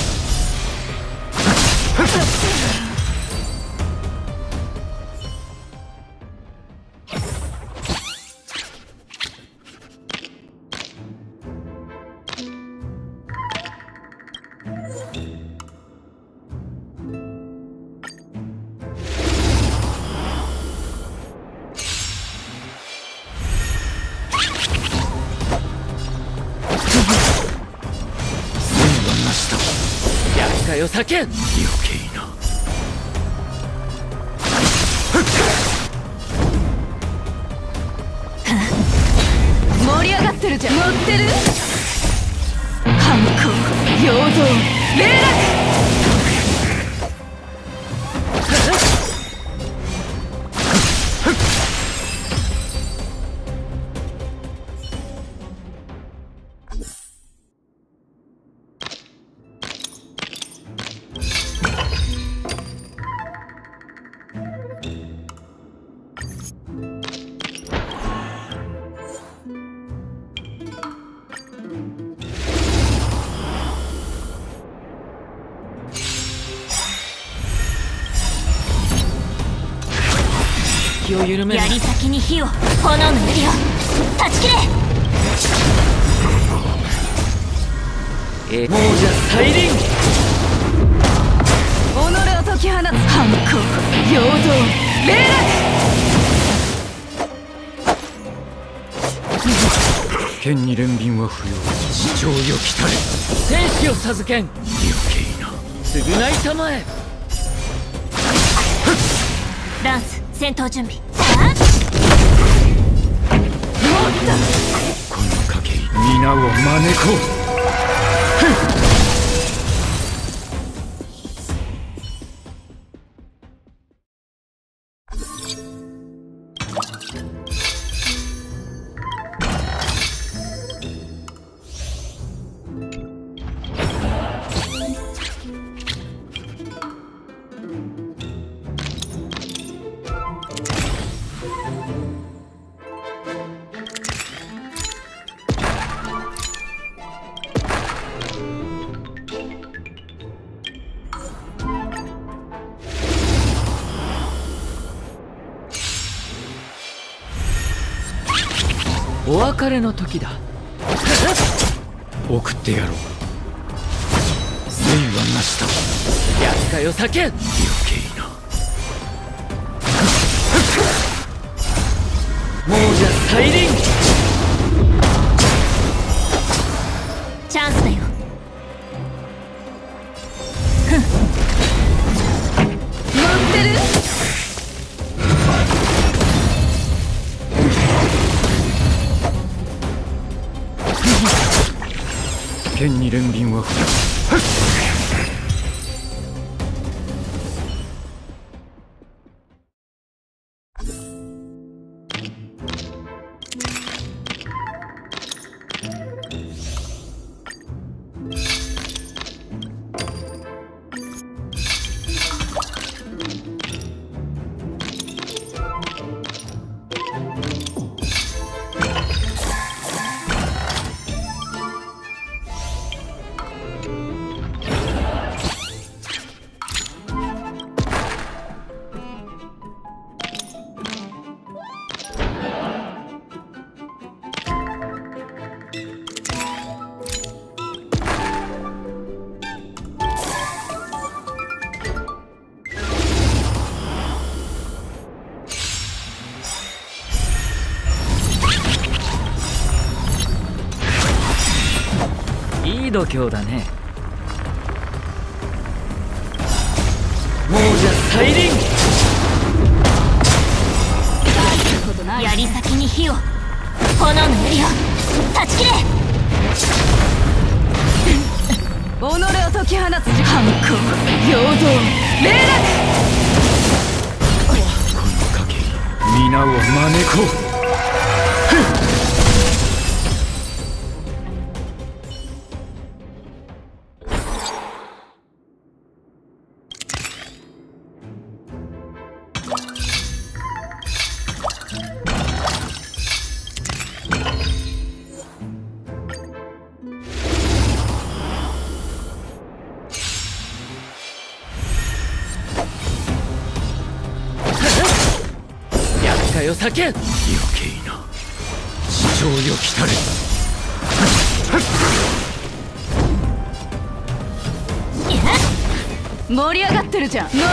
よ叫ん。余計な。 盛り上がってるじゃん。乗ってる。反抗、陽動、霊落。 気を緩める。 槍先に火を、炎のエリを断ち切れ。 亡者再臨。 己を解き放つ。反抗、陽動、霊落。 剣に憐憫は不要。地上よ来たれ。戦士を授けん。余計な。償いたまえ。 ランス戦闘準備。 この賭け皆を招こう。お別れの時だ。送ってやろう。生はなしだ。厄介を避けん。余計な。亡者再臨。 チャンスだよ。 乗ってる。 剣に憐憫は不要。いい度胸だね。亡者再臨。 槍先に火を、炎のエリを断ち切れ。 己を解き放つ。反抗、陽動、霊落。 この賭け皆を招こう。よ叫ん。余計な。地上よ来たれ。 盛り上がってるじゃん。乗ってる。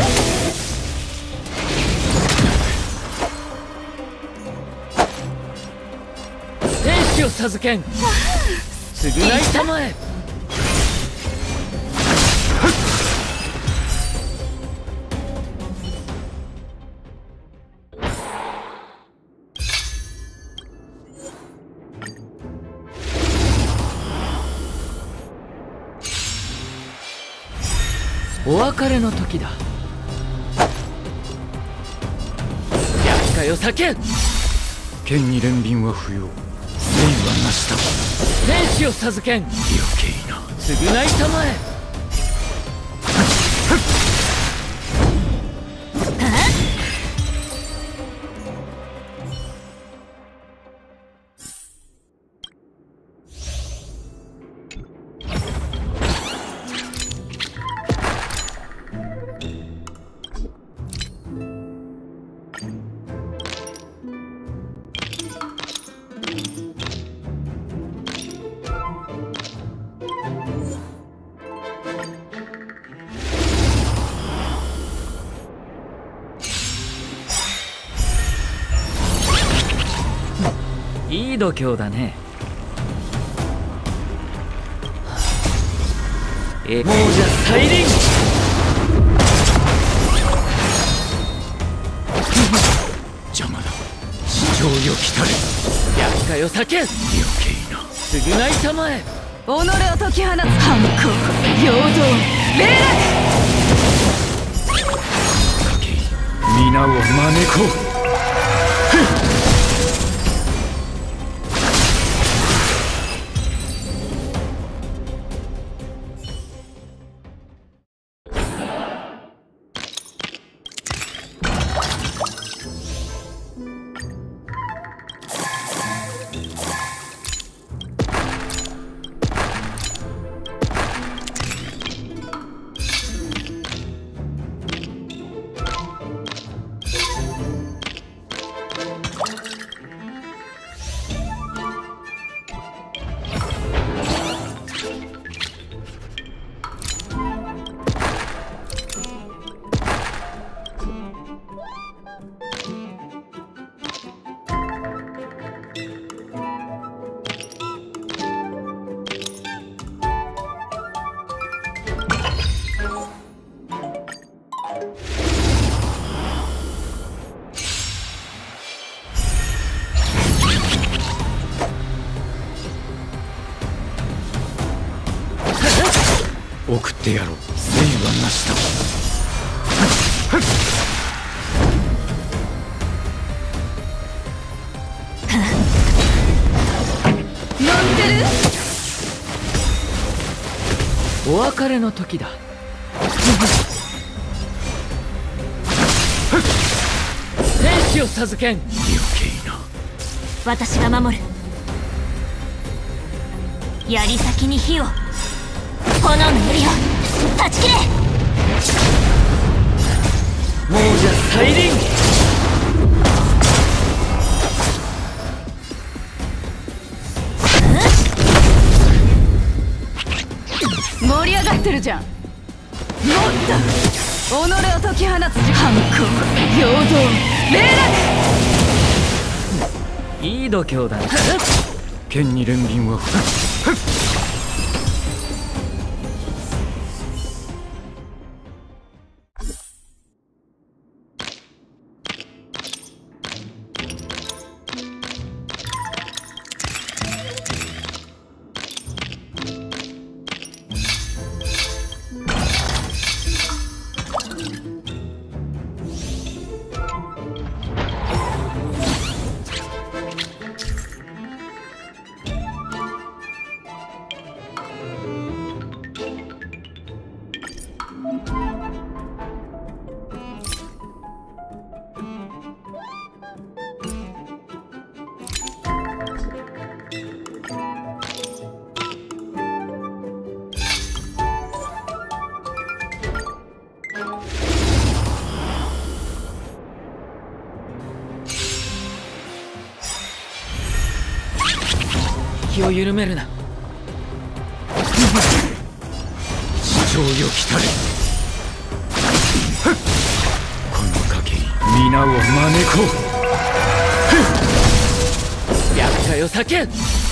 天使を授けん。償いたまえ。 お別れの時だ。厄介を避けん。 剣に憐憫は不要、誠意はなしだ。 天使を授けん。 余計な。 償いたまえ。いい度胸だね。もうじゃ再臨。 邪魔だ。地上よ来たれ。 厄介を避けん。 余計な。 償いたまえ。 己を解き放つ反抗、平等、霊落。 皆を招こう。 送ってやろう。誠意はなしだ。 乗ってる？ お別れの時だ。天使を授けん。 余計な。 私が守る。槍先に火を、炎の槍を断ち切れ。 もうじゃ再臨。 盛り上がってるじゃん。もっと己を解き放つ反抗、平等、霊落。 いい度胸だね。 剣に憐憫は気を緩めるな。 地上よ来たれ。この賭けに皆を招こう。 厄介を避けん。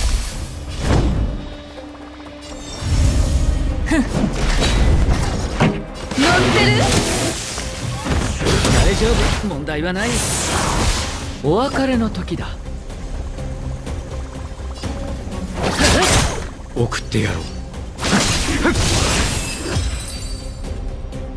乗ってる？ 大丈夫、問題はない。お別れの時だ。 送ってやろう。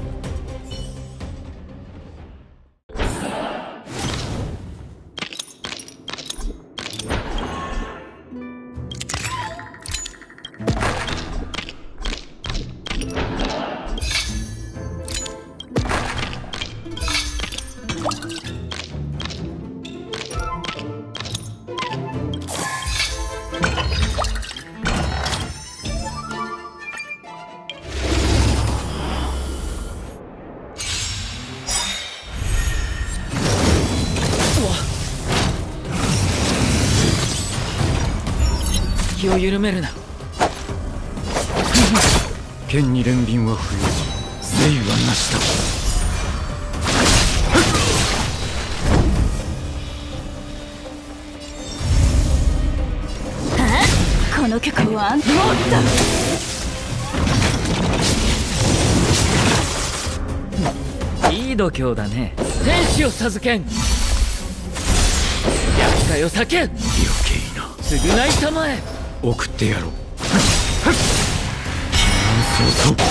気を緩めるな。 剣に憐憫は不要、誠意はなしだ。 この曲はあんたもっいい度胸だね。天使を授けん。厄介を避けん。 余計な。 償いたまえ。 送ってやろう。避難早々。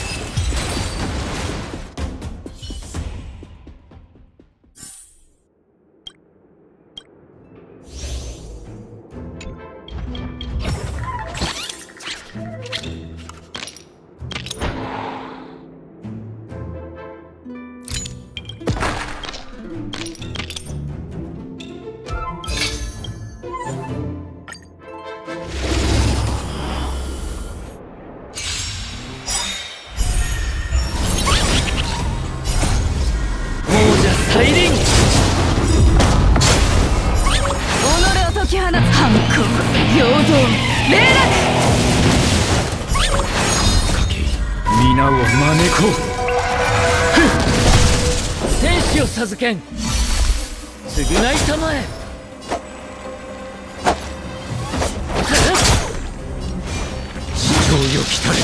大輪。 己を解き放つ反抗、陽動、霊皆を招こう。 天使を授けん。償いたまえ。 市長よ来たれ。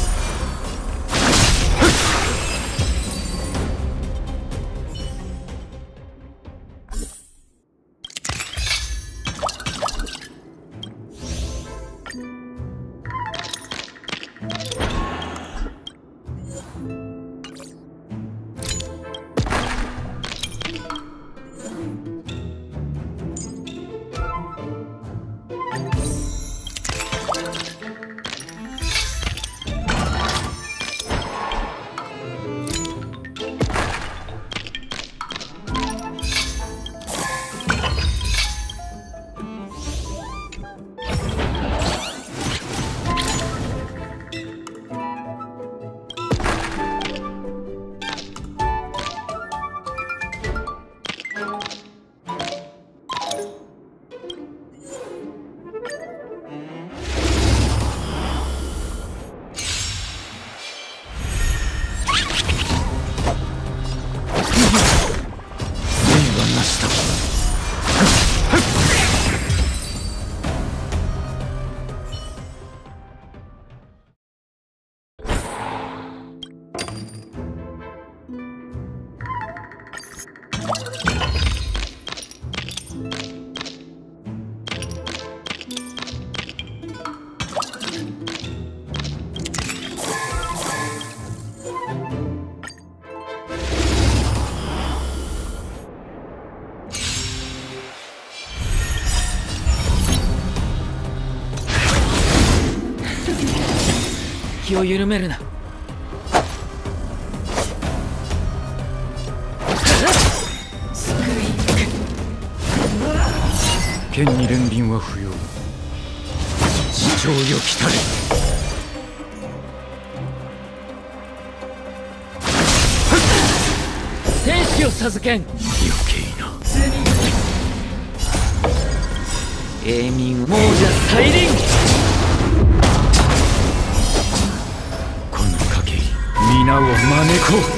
気を緩めるな。 剣に憐憫は不要。市長よ来たれ。 天使を授けん。 余計な。 永民亡者大輪。 この賭けに皆を招こう。